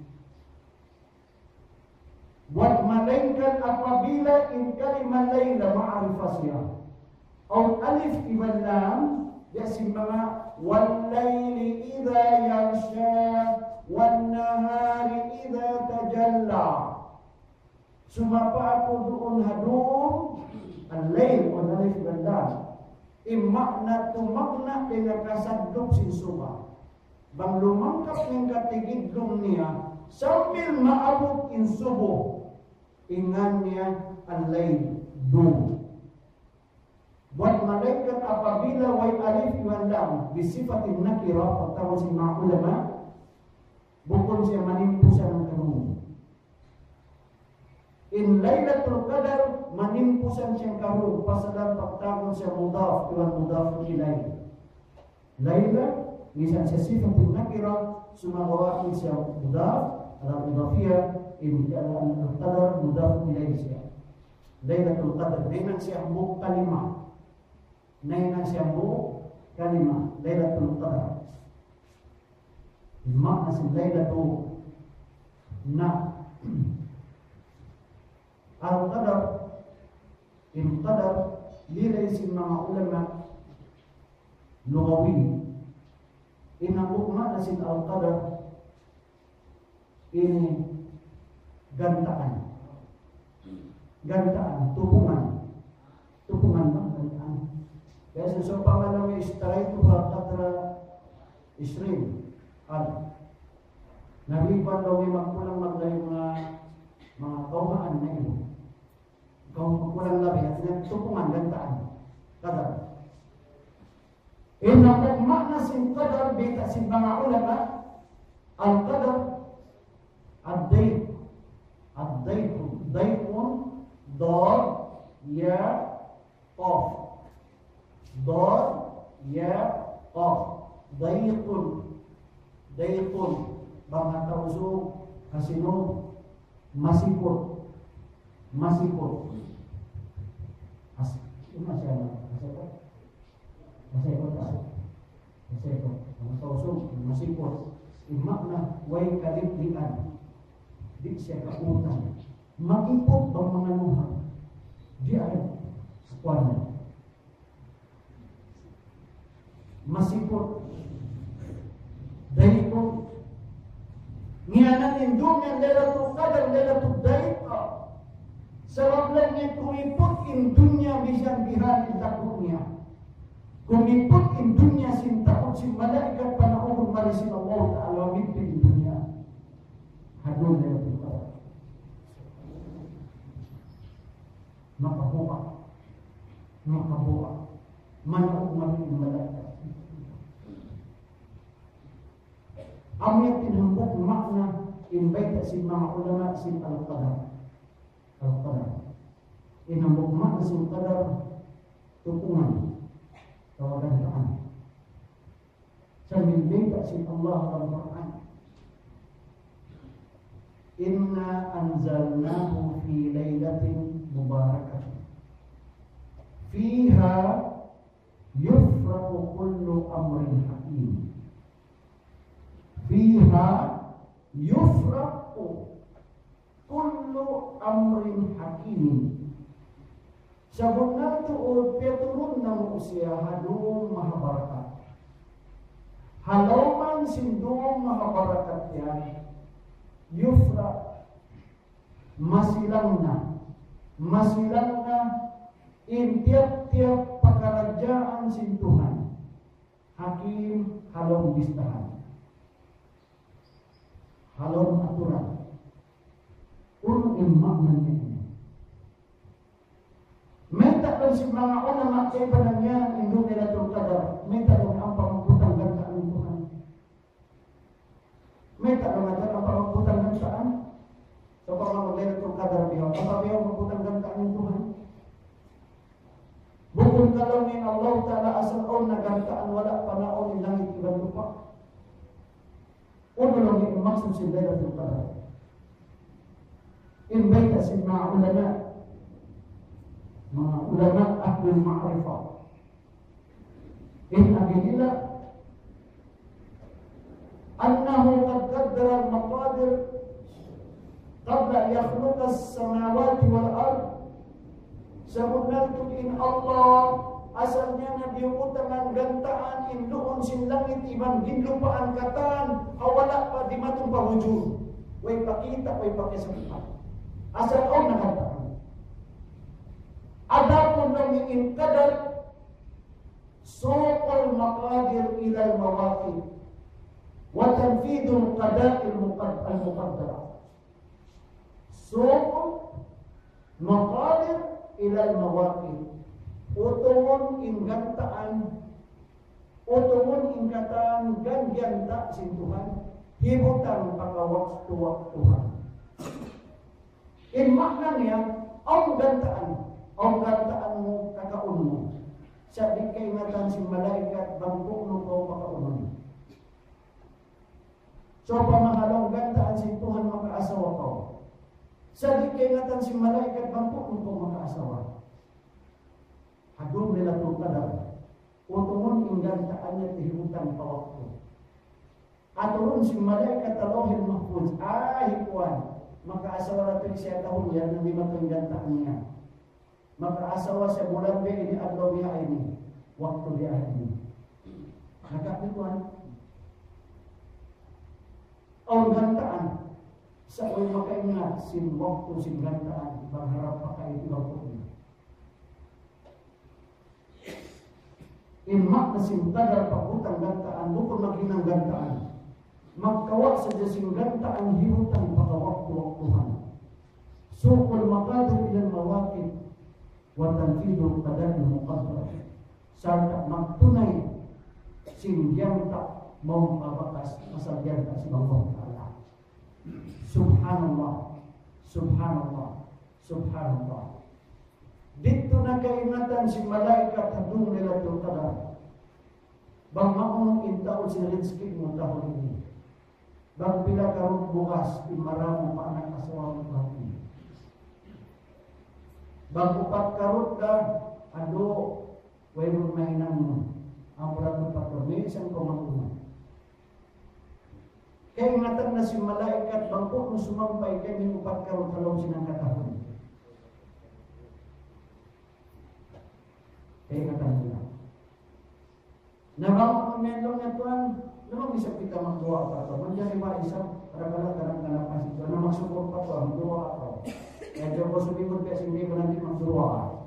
Buat malaikat apabila in kalimah laila ma'rifasya atau alif ibn lam dia si mga wal laili idza yaghsha wan nahari idza tajalla. Sumapa ako doon hadum al-lail wa alif ibn lam imakna tu makna dengan kasaduk sin suba. Bang lumangkap ng katigidlong niya sambil maabot in subuh ingan niya al-lail do. Buat malaikat apabila wai alif wan lam bisifatin nakira atau si ulama bukun siya manimpusan ng kanungo. In Lailatul Qadar manimpusan siyang karung pasadan pagtawon siya mudaf iwan mudaf ilay. Laila misan siya sifatin nakira sumagawain siya mudaf alam mudafiyah in al-qadar mudaf ilay siya. Lailatul Qadar dengan siya buk kalimah. Nainan siya buk kalimah Lailatul Qadar. Makna si Lailatul na al-qadar in qadar nilai si mga ulama lugawi inang makna si al-qadar ini gantaan gantaan tupungan tupungan ba gantaan kaya susumpaman namin istray to qadra isrim al nabiban daw may magpulang maglayo mga mga kaumaan na ito. Kau kurang lebih artinya tupungan gantaan qadar. Inna makna sin qadar beta sin mga ulama al qadar ad-dayq ad-dayq dayqun dad ya qaf dad ya qaf dayqun dayqun bang tausu kasino masikot masih pun as itu masih ada masih apa masih apa tak masih apa tahu masih pun makna way kalibdian di siapa utang makipot bang menganuhan dia ada sekuannya masih pun dari pun nianan indungnya Lailatul Qadar Lailatul Daika sebab langit kumiput in dunia bisa bihan takutnya kumiput in dunia sin takut si malaikat panahun marisin Allah Ta'ala mimpi in dunia hadun Lailatul Qadar maka buka maka buka mana umat in malaikat Amir tinhambuk makna in baita si mga ulama sin al-qadar al-qadar inhambuk makna sin qadar tukungan tawagan ta'an sambil baita sin Allah al-Quran inna anzalnahu fi laylatin mubarakatin fiha yufraqu kullu amrin hakim fiha yufraqu kullu amrin hakim sabunna tu peturun na usia hadum mahabarakat halaman sindum mahabarakat yan yufraq masilangna masilangna in tiap-tiap pekerjaan sin Tuhan hakim halom bistahan halom aturan un imam ini minta dan si mga ulama kay panangyan indung Lailatul Qadar minta dan ang pangutang gantaan Tuhan minta dan ajar ang pangutang gantaan sa pangutang Lailatul Qadar biyaw apa biyaw pangutang gantaan Tuhan bukun kalau min Allah Ta'ala asal on na gantaan wala panaon in langit ibang lupa Uno lang yung maksud si Lailatul Qadar. In baita si mga ulama, mga ulama ahlul ma'rifah. In abilillah, annahu qad qaddara al-maqadir qabla yakhluqa as-samawati wal-ard. Sabunaltu in Allah asalnya na diutangan gantaan induon sin langit ibang ginlupaan katan awala pa di matong pahujud way pakita way pakisabihan asal on na gantaan adapun lang in qadar suqul maqadir ila al mawaqit wa tanfidul qada'il muqaddara suqul maqadir ila al mawaqit utungon inggantaan utungon ingkatan ganyan tak sintuhan hibutan paka waktu-waktuhan in maknanya ang gantaan ang gantaan mo kakaun mo sa di kaingatan si malaikat bangkok no ko makaunon so pamahalong gantaan si Tuhan makaasawa ko sa di kaingatan si malaikat bangkok no ko makaasawa Hadum Lailatul Qadar utungon inggantaannya dihibutan pa waktu aturun si malaikat Allahil Mahfuz ahikuan maka asawa natin siya tahun yan ng lima inggantaannya maka asawa siya bulan be ini adlaw biha ini waktu dia ini nakakituan ang gantaan sa uy makaingat sin waktu sin gantaan berharap pakai itu waktu in makna sin qadar pagutang gantaan bukod maghinang gantaan magkawa sa jasing gantaan hirutan pagawaktu-waktuhan suqul maqadir ilang mawakid wa tanfidul qadar muqaddar sarta magtunay sin yanta mau mabakas masal yanta si Allah Ta'ala subhanallah subhanallah subhanallah dito na kaingatan si malaikat hadung Lailatul Qadar bang maunong intaon si rizki mo tahun ini bang pila karong bukas imaramo pa anak asawa mo tahun ini Bangkupat karut dah, aduh, way mainan mo. Ang berat empat kami, isang komang-komang. Kaya ingatan na si malaikat, bangkot mo sumampay, kaya may upat karut halong sinang katahon. Kaya ingatan nila. Nabang pamilong na tuan, naman bisa kita magduwa pa ito. Mandiyan iba isang, karagala-karang kasi ito, na magsuport pa ito, magduwa pa ito. Kaya diyo ko subikot kasi hindi ko nanti magduwa.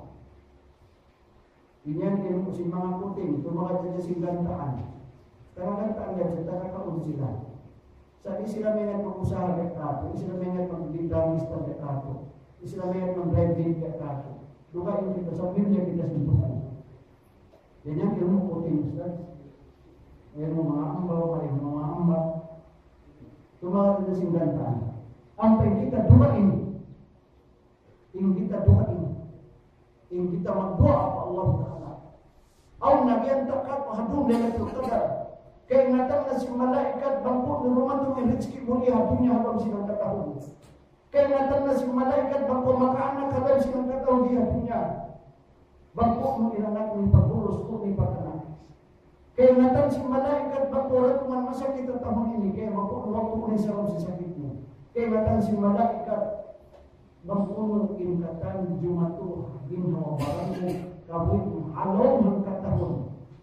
Inyan din si mga puting, tumakat sila si gantaan. Karagantaan yan, sa takakaun sila. Sabi sila may nagpag-usaha kay kato, sila may nagpag-didamis kay kato, sila may nagpag-driving kay kato. Lukain kita, sa Biblia kita sintukan. Yan yan, yung mga puting, Ustaz. Ayan mo mga ambaw, ayan mo mga ambaw. Tumakat sila si gantaan. Ang kita dumain, ing kita dumain, ing kita magdoa pa Allah Ta'ala. Aw nagyanta ka hadum Lailatul Qadar. Kaya ingatan na si malaikat bangkot na rumantong yung rizki muli habang niya habang silang katahon. Kaya ingatan na si malaikat bangkot makaanak habang silang katahon di habang niya. Bangkot mo ilanak ni pagbulos ko ni pagkanak. Kaya ingatan si malaikat bangkot man masakit ang tahon ini. Kaya bangkot na waktu ko ni sarap sa sakit mo. Kaya ingatan si malaikat bangkot ingkatan jumatuh ginhawa barangmu kabut alom ang katahon.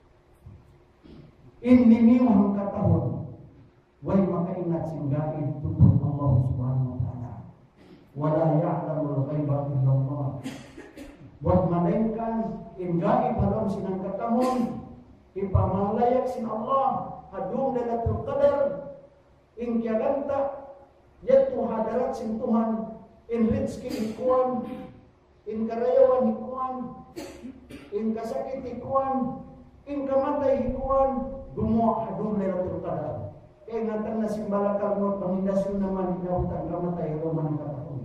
Inliniw ang katahon. Way makaingat singgain tupod Allah Subhanahu wa ta'ala. Wala ya'lamul ghaiba illa Allah. Buat malaikan inggaib halom sinang katahon. Ipamalayak sin Allah hadung Lailatul Qadar ing kiaganta yaitu hadarat sin Tuhan in rizki ikuan, in karayawan ikuan, in kasakit ikuan, in kamatay ikuan, gumawa hadong Lailatul Qadar. Kaya ingatan na simbala kalmot, pangindasyon naman inawutang kamatay roman katahon.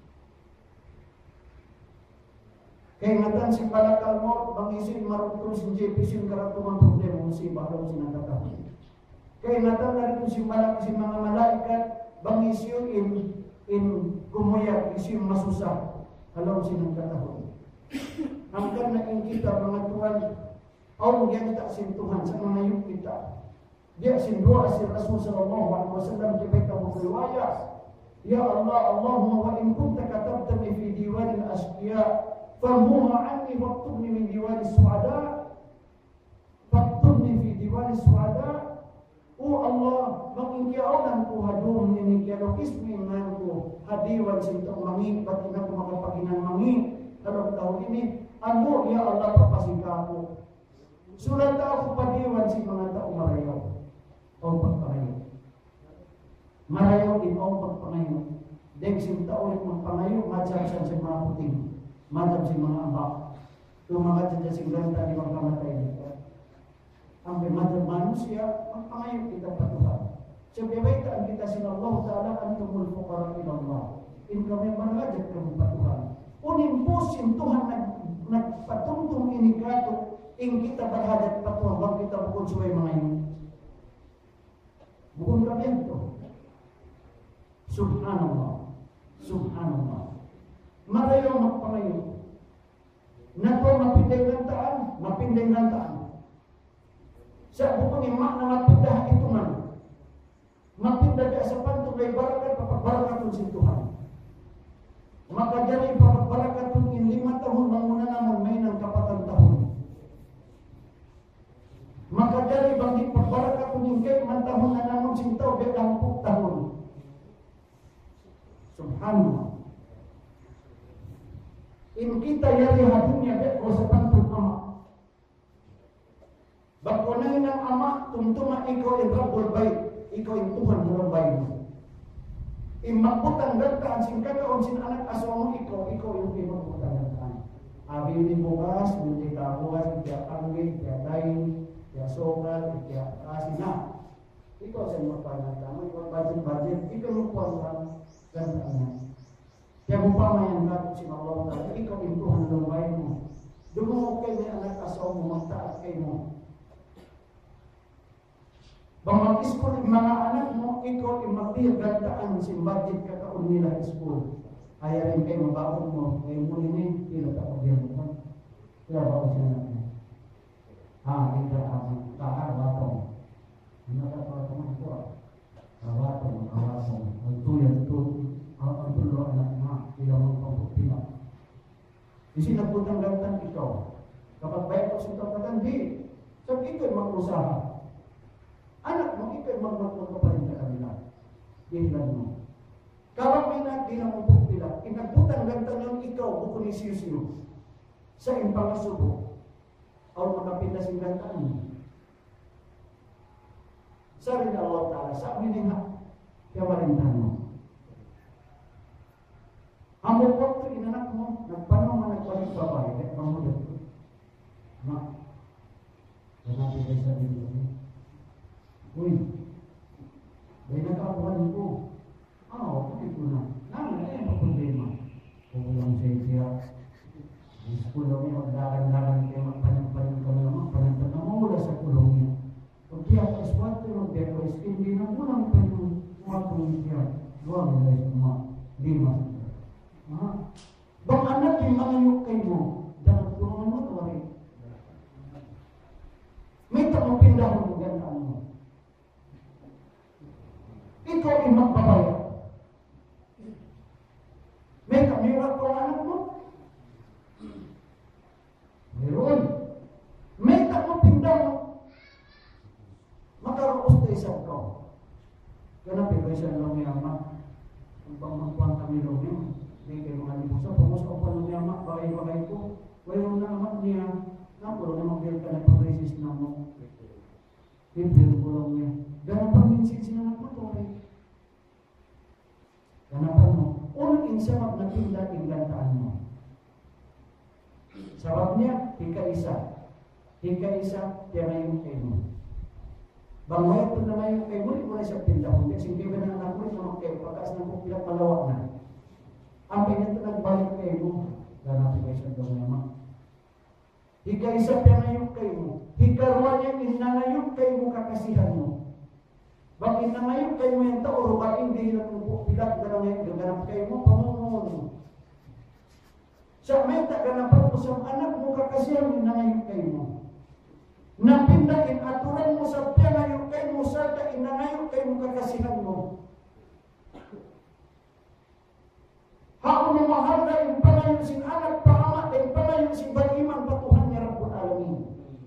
Kaya ingatan simbala kalmot, pangisin marutong sin jepisin karatumang problema musibah daw sinang katahon. Kaya ingatan na rin simbala kasi mga malaikat, pangisin in in kumuyak isim masusah kalau sinang katahon. Angkan na in kita mga tuan aw yang tak sin Tuhan sa mga yung kita. Dia sin doa si Rasul sallallahu alaihi wasallam di baita riwayat. Ya Allah, Allahumma wa in kunta katabtani fi diwan al-asqiya famhuha anni waktubni min diwan as-su'ada. Faktubni fi diwan as-su'ada. Oh Allah, mangingkiaunan ko hadum ni kialokis mingan ko hadiwan sintong mangi pati na ko makapaginan mangi kalau tahun ini anu ya Allah papasika ko sulat ako padiwan si mga tao marayaw o pagpangayo marayaw din o pagpangayo deng sinta ulit magpangayo macam sa si mga puting macam si mga ambak tumakat sa jasing ganta di mga kamatay nito. Ang pemadaman manusia magpangayo kita pa Tuhan. Sebabaitaan kita sin Allah Ta'ala antumul fuqara ila Allah. In kami manajat kami pa Tuhan. Unimpusin Tuhan nagpatuntong ini kato in kita berhajat pa Tuhan bang kita bukod suway mga yun. Bukod kami ito. Subhanallah. Subhanallah. Marayaw magpangayo. Nato mapindeng lantaan, mapindeng lantaan. Sa bukong imak na mapindah itu man. Mapindah di asapan tunay barakat papagbarakatun si Tuhan. Maka jadi papagbarakatun in lima tahun manguna namun may ng kapatan tahun. Maka jadi bangkit papagbarakatun in kay man tahun na namun sintaw di dampuk tahun. Subhanallah. In kita yari hadunya di asapan tun amak. Bakunay ng ama, tumtuma ikaw yung Rabbul Bait, ikaw yung Tuhan ng bayan mo. Imagbutang gantaan, sin kakaon, sin anak asawa mo, ikaw, ikaw yung imagbutang gantaan. Abi ni bukas, hindi ka bukas, kaya angin, kaya daing, kaya sogal, kaya kasina. Ikaw sa magpanagta mo, ikaw budget-budget, ikaw yung puwasang gantaan niya. Kaya mo pa mayan gato sin Allah, ikaw yung Tuhan ng bayan mo. Dumungok kayo ni anak asawa mo, magtaat kayo mo. Bangkis ko mga anak mo, ikaw imagdir gantaan si budget kakaon nila school. Ayaw rin kayo mababog mo. Ngayon mo ini, hindi na tapos mo. Kaya bago siya natin. Ah, hindi na ang kakabatong. Hindi na tapos mo ito. Kabatong, kabatong. Ang tuyan, tuyan. Ang tulo anak na. Ilang mong pagpupila. Isinagputang gantan ikaw. Kapag bayad ko sa ito, hindi. So, ito'y mag-usaha. Anak mo, ito'y mag-magpapalin ka kanila. Tingnan mo. Kapag may natin ang pagpupila, inagputang gantan yung ikaw, buko ni siyo-siyo. Sa impangasubo, o makapindas yung gantan mo. Sa rin Allah Ta'ala, sa amin din ha, kaya marintan mo. Ang bukot ko, inanak mo, nagpanong man nagpalit babae, kaya mamulot ko. Ma, kanabi kayo sa dito. Uy, may nakakuhan ko. Ah, okay ko na. Namin, ay ang problema. Kung lang siya siya, ang school lang yung magdagan-dagan kayo, magpanang-panang kami naman, panang-panang na mawala sa kulong niya. Pag kaya ka iswat ko, mag-deco, hindi na unang pa yung mga kulong siya. Gawa nila yung mga lima. Ha? Bang anak yung mga yukay mo, dapat tulungan mo, tawari. May tamang pindahon mo gandaan mo. Ikaw ay magbabaya. May kamiwag ko ang anak mo? Meron. May tamang pindahon. Makaroos tayo sa ikaw. Kaya pipay siya lang may amak. Kung pang magpuan kami lang yun. Hindi kayo mga libusa. Pumus ko pa nung yamak, bagay-bagay ko. Walang na amak niya. Napuro na mag-build ka na pag-resist na mo. I-build ko lang niya. Ganang pag-minsin sinanak mo to. Ganapan mo. Unang insamag na pinda, inglantaan mo. Sabab niya, hika-isa. Hika-isa, tiya na yung kayo mo. Bangway ito na yung kayo mo, ito na siya pinda. Kung hindi ka na anak mo, ito na kayo. Pagkas na kung pilang malawak na. Ang pinito nagbalik kayo mo, ganapin kayo sa doon naman. Hika-isa pinayok kayo mo. Hikaruan niya, inanayok kayo mo kakasihan mo. Bakit inanayok kayo mo yung tao, rukain, hindi na kung pilat na lang yung gaganap kayo mo, pamungon. Sa may taganapan mo sa anak mo kakasihan, inanayok kayo mo. Napindakin, aturan mo sa pinayok kayo mo, sa inanayok kayo mo kakasihan mo. Ako na mahal na yung panayon sin anak paama at yung panayon sin baliman patuhan niya Rabbul Alamin.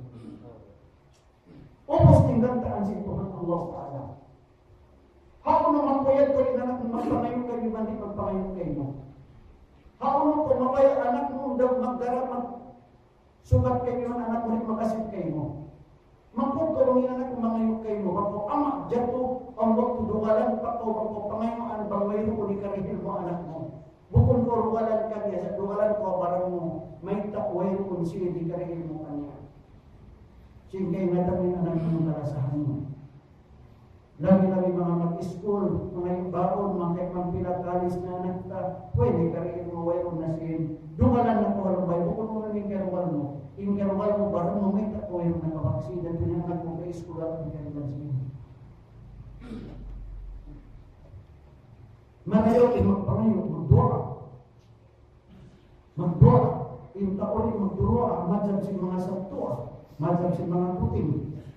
Upos tinggantaan si Tuhan Allah Ta'ala. Ako na magpuyat ko rin anak mo magpanayon kayo mandi magpanayon kayo. Ako na kung mabaya anak mo daw magdarap magsukat kayo ng anak mo rin makasit kayo. Magpugkulong yung anak mo mangayon kayo. Magpo amak jato ang waktu dugalan pato magpo pangayon ang bangwayo ko ni karihil mo anak mo. Bukod ko rugalan kanya, sa rugalan ko parang mo, may takway kung siya di karihil mo kanya. Siyempre, nadamin anak mo narasahan mo. Lagi-lagi mga mag-school, mga baon, mga magpilakalis na anak ka, pwede karihil mo, wayo na siya. Dugalan na ko halubay, bukod mo na yung karwal mo. Yung karwal mo, parang mo may takway mo nakabaksidan, pinangat mo ka school at ang karwal siya. Manayo ay magpangayo, magdura. Magdura. Yung taon ay magdura, madjab si mga sabtua, madjab si mga puting.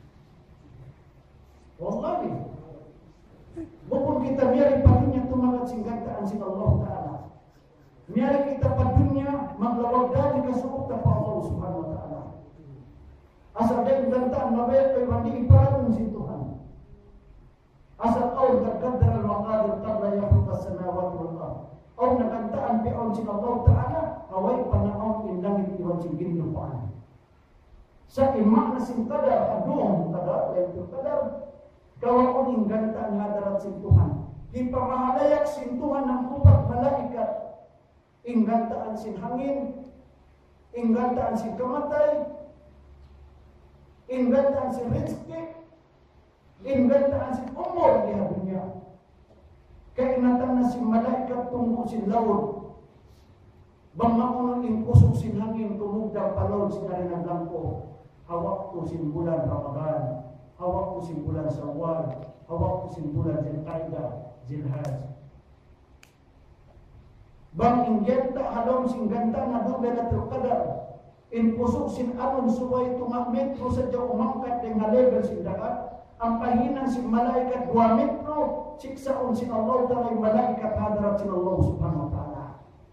Wallahi. Bukod kita miyari pa dunya tumagat singgantaan si Allah Ta'ala. Miyari kita pa dunya maglawag dali kasuot pa Allah Subhanahu Wa Ta'ala. Asal din gantaan mabayat ay mandi iparatong si Tuhan. Asal aw nagkadar al-maqadir qabla yakhluq as-samawati wal ard. Aw nagantaan bi'aun sin Allah Ta'ala away panaon in langit iwan sin ginlupaan. Sa imak na sin kadar kadung kadar laytul kadar kawaon ing gantaan hadarat sin Tuhan. Ipamahalayak sin Tuhan ng upat malaikat. Ing gantaan sin hangin, ing gantaan sin kamatay, ing gantaan sin rizki, inggantaan si umur di dunia. Kainatan na si malaikat tunggu si laut. Bangmakunan ing kusog si hangin tumugda palod si narinang lampo. Hawak ko si bulan Ramadan. Hawak ko si bulan Sawal. Hawak ko si bulan Zilqaida, Zilhaj. bang inggenta halom sing ganta na do Lailatul Qadar in pusuk sin alun suway tunga metro sa jaw umangkat dengan level sin dakat ang pahinan sin malaikat dua metro siksaon sin Allah ta'ala malaikat hadarat sin Allah subhanahu wa ta'ala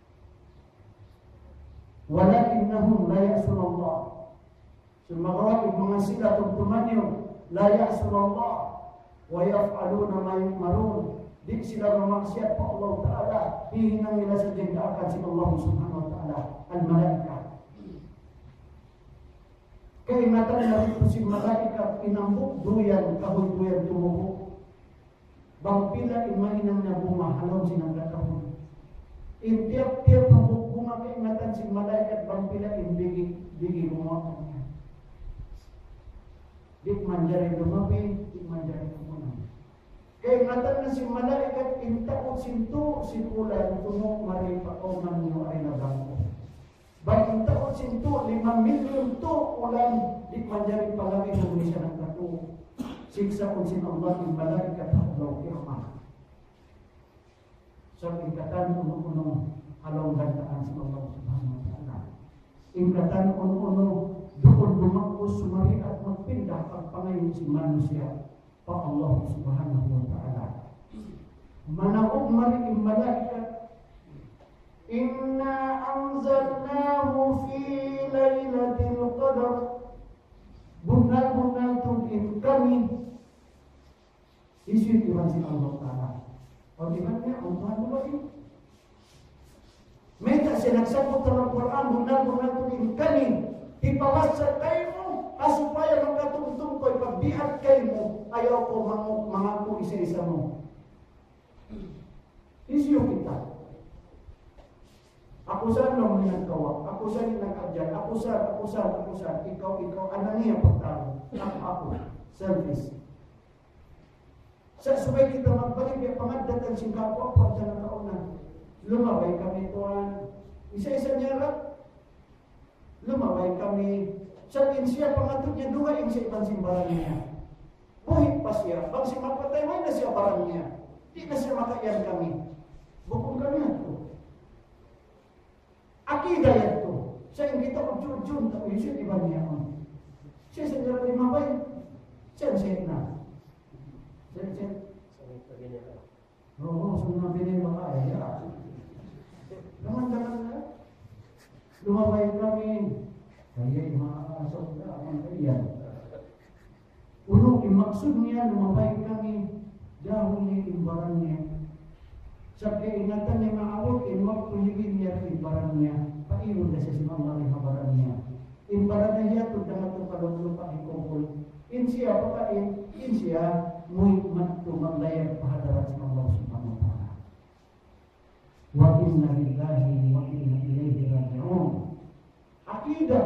walakinnahum la ya'sun Allah sumagawa mga sila tumtumanyo la ya'sun Allah wa yaf'aluna ma yu'marun di sila memaksiat pa Allah Ta'ala hihinang nila sa jendaakan si Allah Subhanahu Wa Ta'ala al-malaikat kaingatan na rito si malaikat inambok duyan kahoy duyan tumubo bang pila imahinang na bumahalong sinang kakahon in tiap-tiap nambok bunga kaingatan si malaikat bang pila inbigi bigi bumakan niya di manjari lumabi di manjari lumabi kaingatan na si malaikat intakot sinto sinulan tunok maripa o manyo ay nabangko bang intakot sinto lima milyon to ulan di manjari palagi Indonesia ng kato siksa kung sin Allah yung malaikat halaw kirma so ingkatan uno-uno halaw gantaan si Allah subhanahu wa ta'ala ingkatan uno-uno doon lumakos sumari at magpindah ang pangayon si manusia pa Allah subhanahu wa ta'ala manaog mari ang malaikat inna anzalnahu fi lailatul qadar bunal-bunal tungin kami isu Tuhan si Allah ta'ala o di ba niya ang Tuhan mo rin may sinagsabot ng Quran bunal-bunal tungin kami ipawasa kayo mo asupaya magkatungtong ko'y pagbihat kayo mo ayaw ko mga ko isa-isa mo isyo kita ako saan lang nagkawa ako saan nagkadyan ako saan, ako saan, ako saan ikaw, ikaw, ananiya pagtalo ako, ako, selfish sa subay kita magbalik yung pangadatan sing kapwa po sa nakaunan lumabay kami tuwan isa-isa niya rat lumabay kami sa siya pangatod niya dugain sa ibang simbahan niya buhit pa siya bang si mapatay may na siya barang niya di na siya makayan kami bukong kami ito akidah ito siya yung kita ko jun-jun tapi siya ibang niya siya sa jalan limabay siya siya na siya siya oo sunod din mga kaya naman-naman na lumabay kami kaya yung mga asok na ang kaya uno imaksud niya lumabay kami dahil niya imbaran niya sa kaingatan niya maawag inwag kuligin niya imbaran niya paiyon na siya sinamang imbaran niya imbaran niya ito dapat ito palulupa ikongkol in siya pakain in siya muy matto maglayag pahadarat sa Allah subhanahu wa ta'ala wa inna lillahi wa inna ilaihi raji'un akidah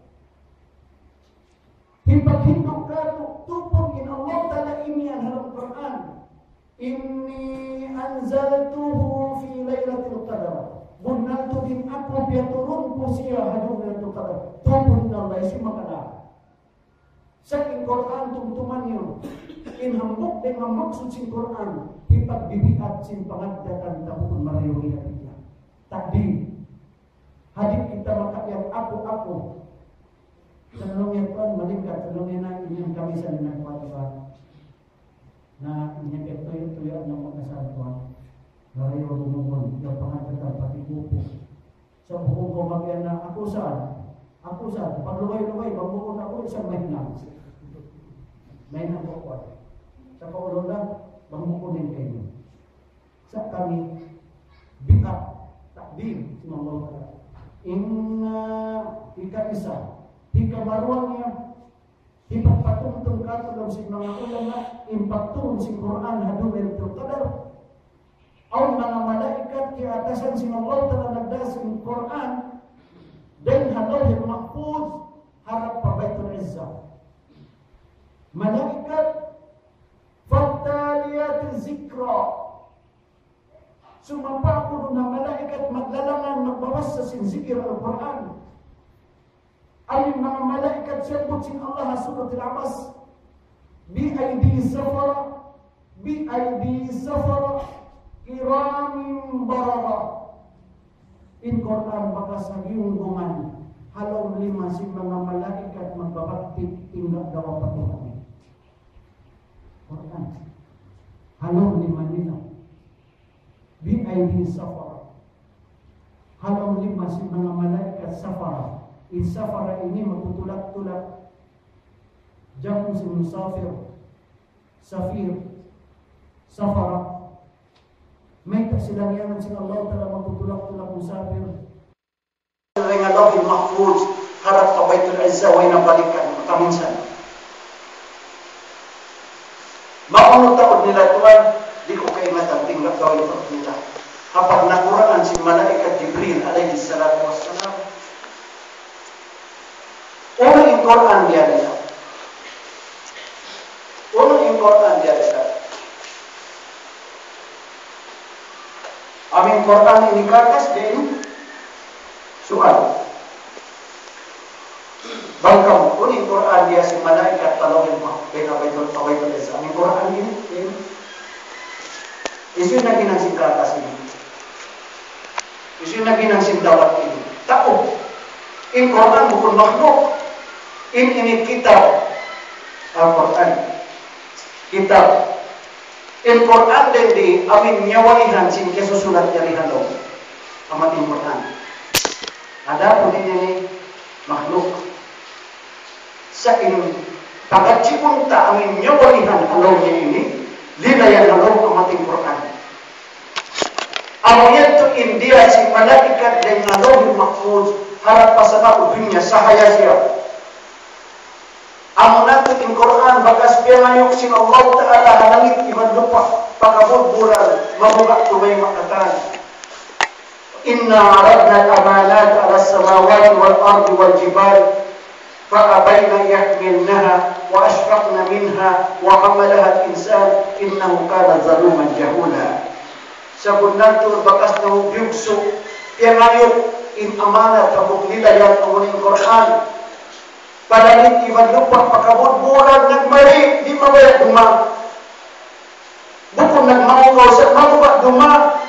hipag-hindog ka tupon in Allah ta'ala ini ang halang Quran inni anzaltuhu fi lailatul qadar bunaltu din ako biyaturun po siya hadong lailatul qadar tupon in Allah isi makala sa Quran tumtuman yun inhambok din ang maksud sin Quran hipagbibiat sin pangadatan tapon mariyohi natin takdi hadik kita makayang ako-ako tanong yan po malingkat tanong yan na inyong kami sa ninagpatiwa na inyong tuyo-tuyo ng mga santuan mariyo lumumon yung pangadatan pati buko sa bukong kumagyan na ako saan ako saan pagluway-luway bambukon ako isang mahina mahina po ako sa kaulo lang bambukunin kayo sa kami biak takdim sinamang inna ika-isa hikamaruan niya hipagpatungtong katulong si mga ulama impactun si Quran hadong lailatul qadar aw mga malaikat di atasan si Allah telah nagdasin Quran dan hadauhil mahfuz harap pa Baitul Izzah malaikat fattaliyat zikra sumapa ko na malaikat maglalangan magbawas sa sinzikir al-Quran aling mga malaikat siyabot sin Allah surat al-Abbas bi aidi safara bi aidi safara kiramin barara In Quran baka sa giunggungan halong lima si mga malaikat magbabaktik tinggal dawa patuhan. Quran. Halong lima nila. Bi aidi safara. Halong lima si mga malaikat safara. In safara ini magtutulak-tulak. Jamu si musafir. Safir. Safara. May kasilangan sila Allah Ta'ala magtutulak-tulak musafir. Ring Allahil Mahfuz harap pa Baitul Izza way nabalikan makaminsan. Maunod taod nila tuwan, di ko kaingatan tinggal gawin ito nila. Kapag nakuraan si Malaikat Jibril alayhi salatu wassalam, unang yung Quran dia nila. Unang yung Quran dia nila. Aming Quran ini kakas din soal. Bangkam uning Quran dia si malaikat talawin mo kaya baitul baitul Izza. Aming Quran ini ini isu na ginang sin kakas ini. Isu na ginang sin dawat ini. Tao. In Quran bukan makhluk. In ini kitab Al-Quran. Kitab in Quran din di amin nyawaihan sin kesusulat dari halong amat Quran. Ada pun ini makhluk sa in pagacipun ta amin nyawaihan halongnya ini linayan halong amat Quran. Amoyat tu India si malaikat dan halong mahfuz harap pasana dunia sahaya siya. Amunat in Quran bakas piyangayok sin Allah Ta'ala halangit iban lupa pakabot bulan mabuka tumay makatan. Inna aradna al-amanat ala samawati wal ardi wal jibal fa'abayna yahmilnaha wa ashfaqna minha wa hamalaha al-insan innahu kana zaluman jahula. Sabun natur bakas na hubyugso piyangayok in amanat kabuk nilayan amunin Quran Padahal iban lupa pakabot bulan nagmari di mabayat duma. Bukod nagmangukaw sa mabubat duma.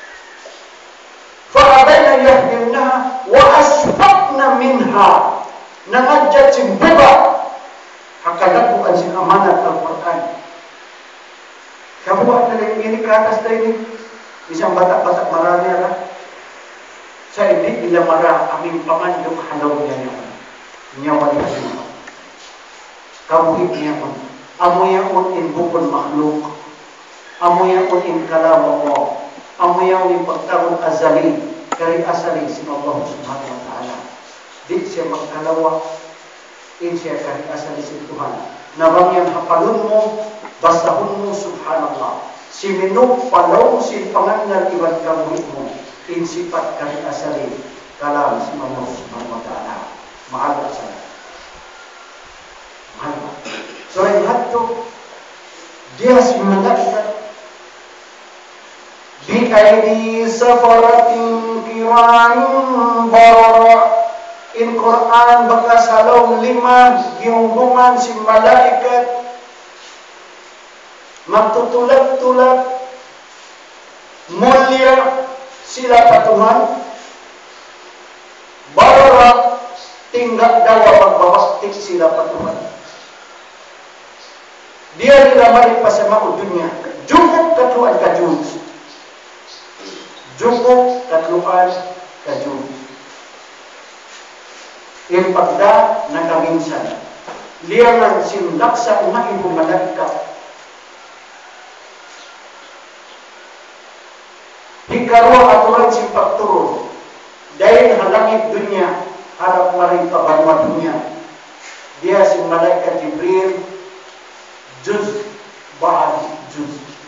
Fa'abayna yahdilnaha wa asfaqna minha. Nangadjat simbuka. Hakalabuan sin amanat Al-Quran. Kabuat na lang ini ke atas na ini. Isang batak-batak marami ala. Sa hindi ila mara aming pangandok halaw niya niya. Nyawa niya niya. Kabuhit niya mo. Amoyaon in bukon makhluk. Amoyaon in kalama mo. Amoyaon in pagtarong azali. Kari asali si Allah subhanahu wa ta'ala. Di siya magkalawa. In siya kari asali si Tuhan. Nabang yan hapalun mo. Basahun mo subhanallah. Si minuk palaw si pangangal iwan kabuhit mo. In sifat kari asali. Kalam si Allah subhanahu wa ta'ala. Mahal ka sana. Mahal ka. So, lahat ito, dia si malaikat bi-aidi safaratin kiramin barara. In Quran, bakas halaw lima, giunggungan si malaikat, magtutulak-tulak, mulia sila patuhan, barara, tinggal dawa pagbabastik sila patuhan. Dia dilamari pasama dunia. Jumuk katluan kajun. Jumuk katluan kajun. Yung pagda nagaminsan. Liyangan sinlaksa umahin pumalagka. Hikarwa aturan si pagturo. Dahil halangit dunia. Harap maring pabanwa dunia. Dia si malaikat Jibril juz ba'ad juz.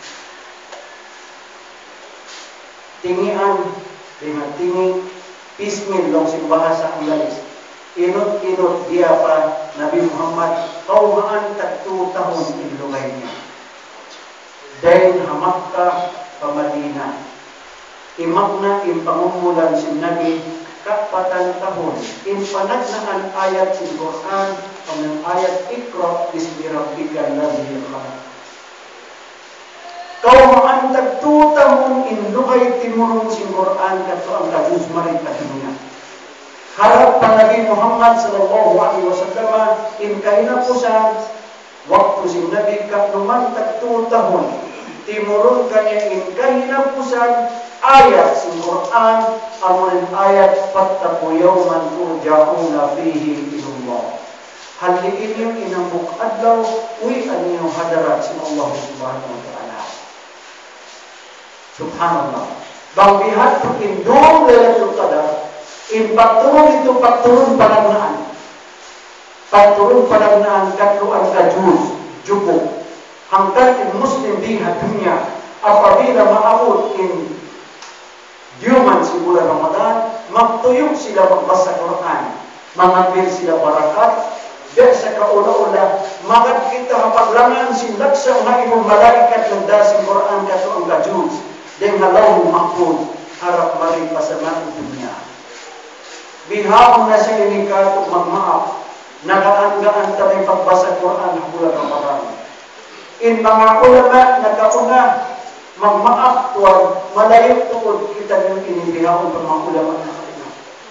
Tingian dengan tingi pismin long si bahasa Inggeris. Inut-inut dia pa Nabi Muhammad kaumaan tagtu tahun ilugaynya. Dahil hamakka pa Madinah. Imakna impangumulan si Nabi kapatan tahun in panagnaan ayat si Quran ang ayat Iqra bismi rabbikal ladzi khalaq. Kau maantag tutang taon inlugay timurong si Quran kato ang kajus marit katimunya. Harap pa Nabi Muhammad sallallahu alaihi wasallam in kainapusan waktu si Nabi kaknuman tagtu tahun timurun kanya in kainapusan ayat si Quran amun ayat fattaqu yawman turja'una fihi ilallah. Hal ini inambuk adlaw wi anyo hadarat si Allah subhanahu wa ta'ala. Subhanallah. Bang bihat indung Lailatul Qadar in pagturun itu pagturun panagnaan. Pagturun panagnaan katluan kajus jubuk. Hanggang in Muslim di dunia apabila maabot in diuman si bulan Ramadan, magtuyok sila magbasa Quran, mangambil sila barakat, dan sa kaula-ula, magad kita hapaglangan si laksa na imong malaikat ng dasing Quran kato ang kajus, den halaw makpun, harap maring pasamaan dunia. Bihawon na sa ini kato magmaap, nagaanggaan tamay pagbasa Quran ng bulan Ramadan. In mga ulama nagkauna magmaap tuwag malayok tuod kita ng inibihawon ng mga ulama na kauna.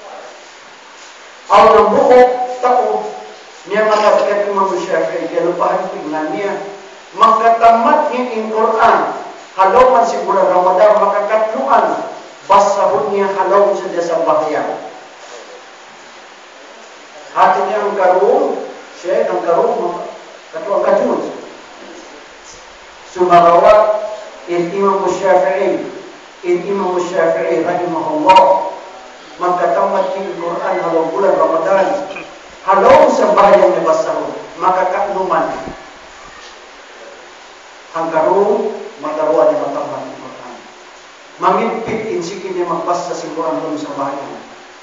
Aw ng buok tao niya makatikat ng mga Sheikh kaya lupahan tingnan niya magkatamat niya in Quran halaw man si bulan Ramadan makakatluan basahon niya halaw sa desa bahayan. Hati niya ang karong Sheikh ang karong katuang kajus sumarawat in Imam Syafi'i in Imam Syafi'i rahimahullah magkatamat ng Quran halaw bulan Ramadan halaw sa bahayang nabasahon makakaknuman hanggarong magkaroon ng matamat ng Quran mangimpit insikin niya magbasa sa Quran doon sa bahayang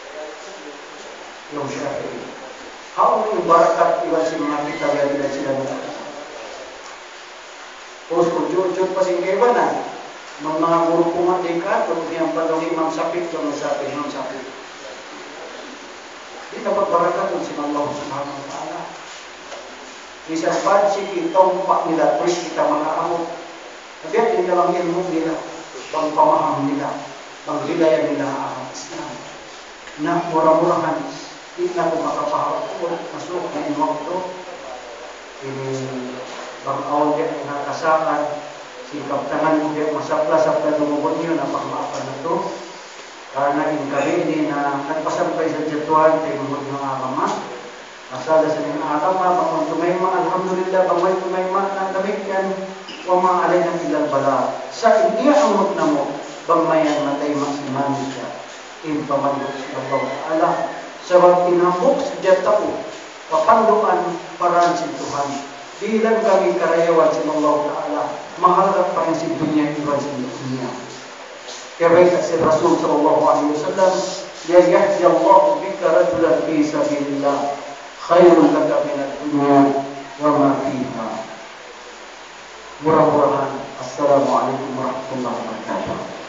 Imam Syafi'i how yung barakat iwan si mga kita bila sila mga terus ujur-ujur pasingkeban na mga guru pumatika kung yang padong imam sapit kung sapit imam sapit di dapat barakat si Allah subhanahu wa ta'ala isang pansi kitong pak nila tuwis kita makaamot kabiat din dalam ilmu nila bang pamaham nila bang hidayah nila ang Islam na murah-murahan di na kung makapahal masuk na in waktu ini bang awal dia nakakasakan sikap tangan mo dia masapla-sapla dumubon niyo na pagmaapan na ito karena in kali ini na nagpasampay sa jatuhan kay mga mga agama asala sa mga agama bang tumayma alhamdulillah bang may tumayma na damikyan wa maalay ng ilang bala sa iya ang magnamo bang mayan matay maksimal siya in pamandok sa Allah Ta'ala sabab inambok sa jatao kapanduan paraan si Tuhan bilang kami karyawan sa Allah Ta'ala mahalap pa rin si dunia iwan sa dunia kaya baik si Rasul sallallahu alaihi wasallam ya yahdi Allah bika rajulan fi sabilillah khairun laka minad dunya wa ma fiha. Murah-murahan. Assalamualaikum warahmatullahi wabarakatuh.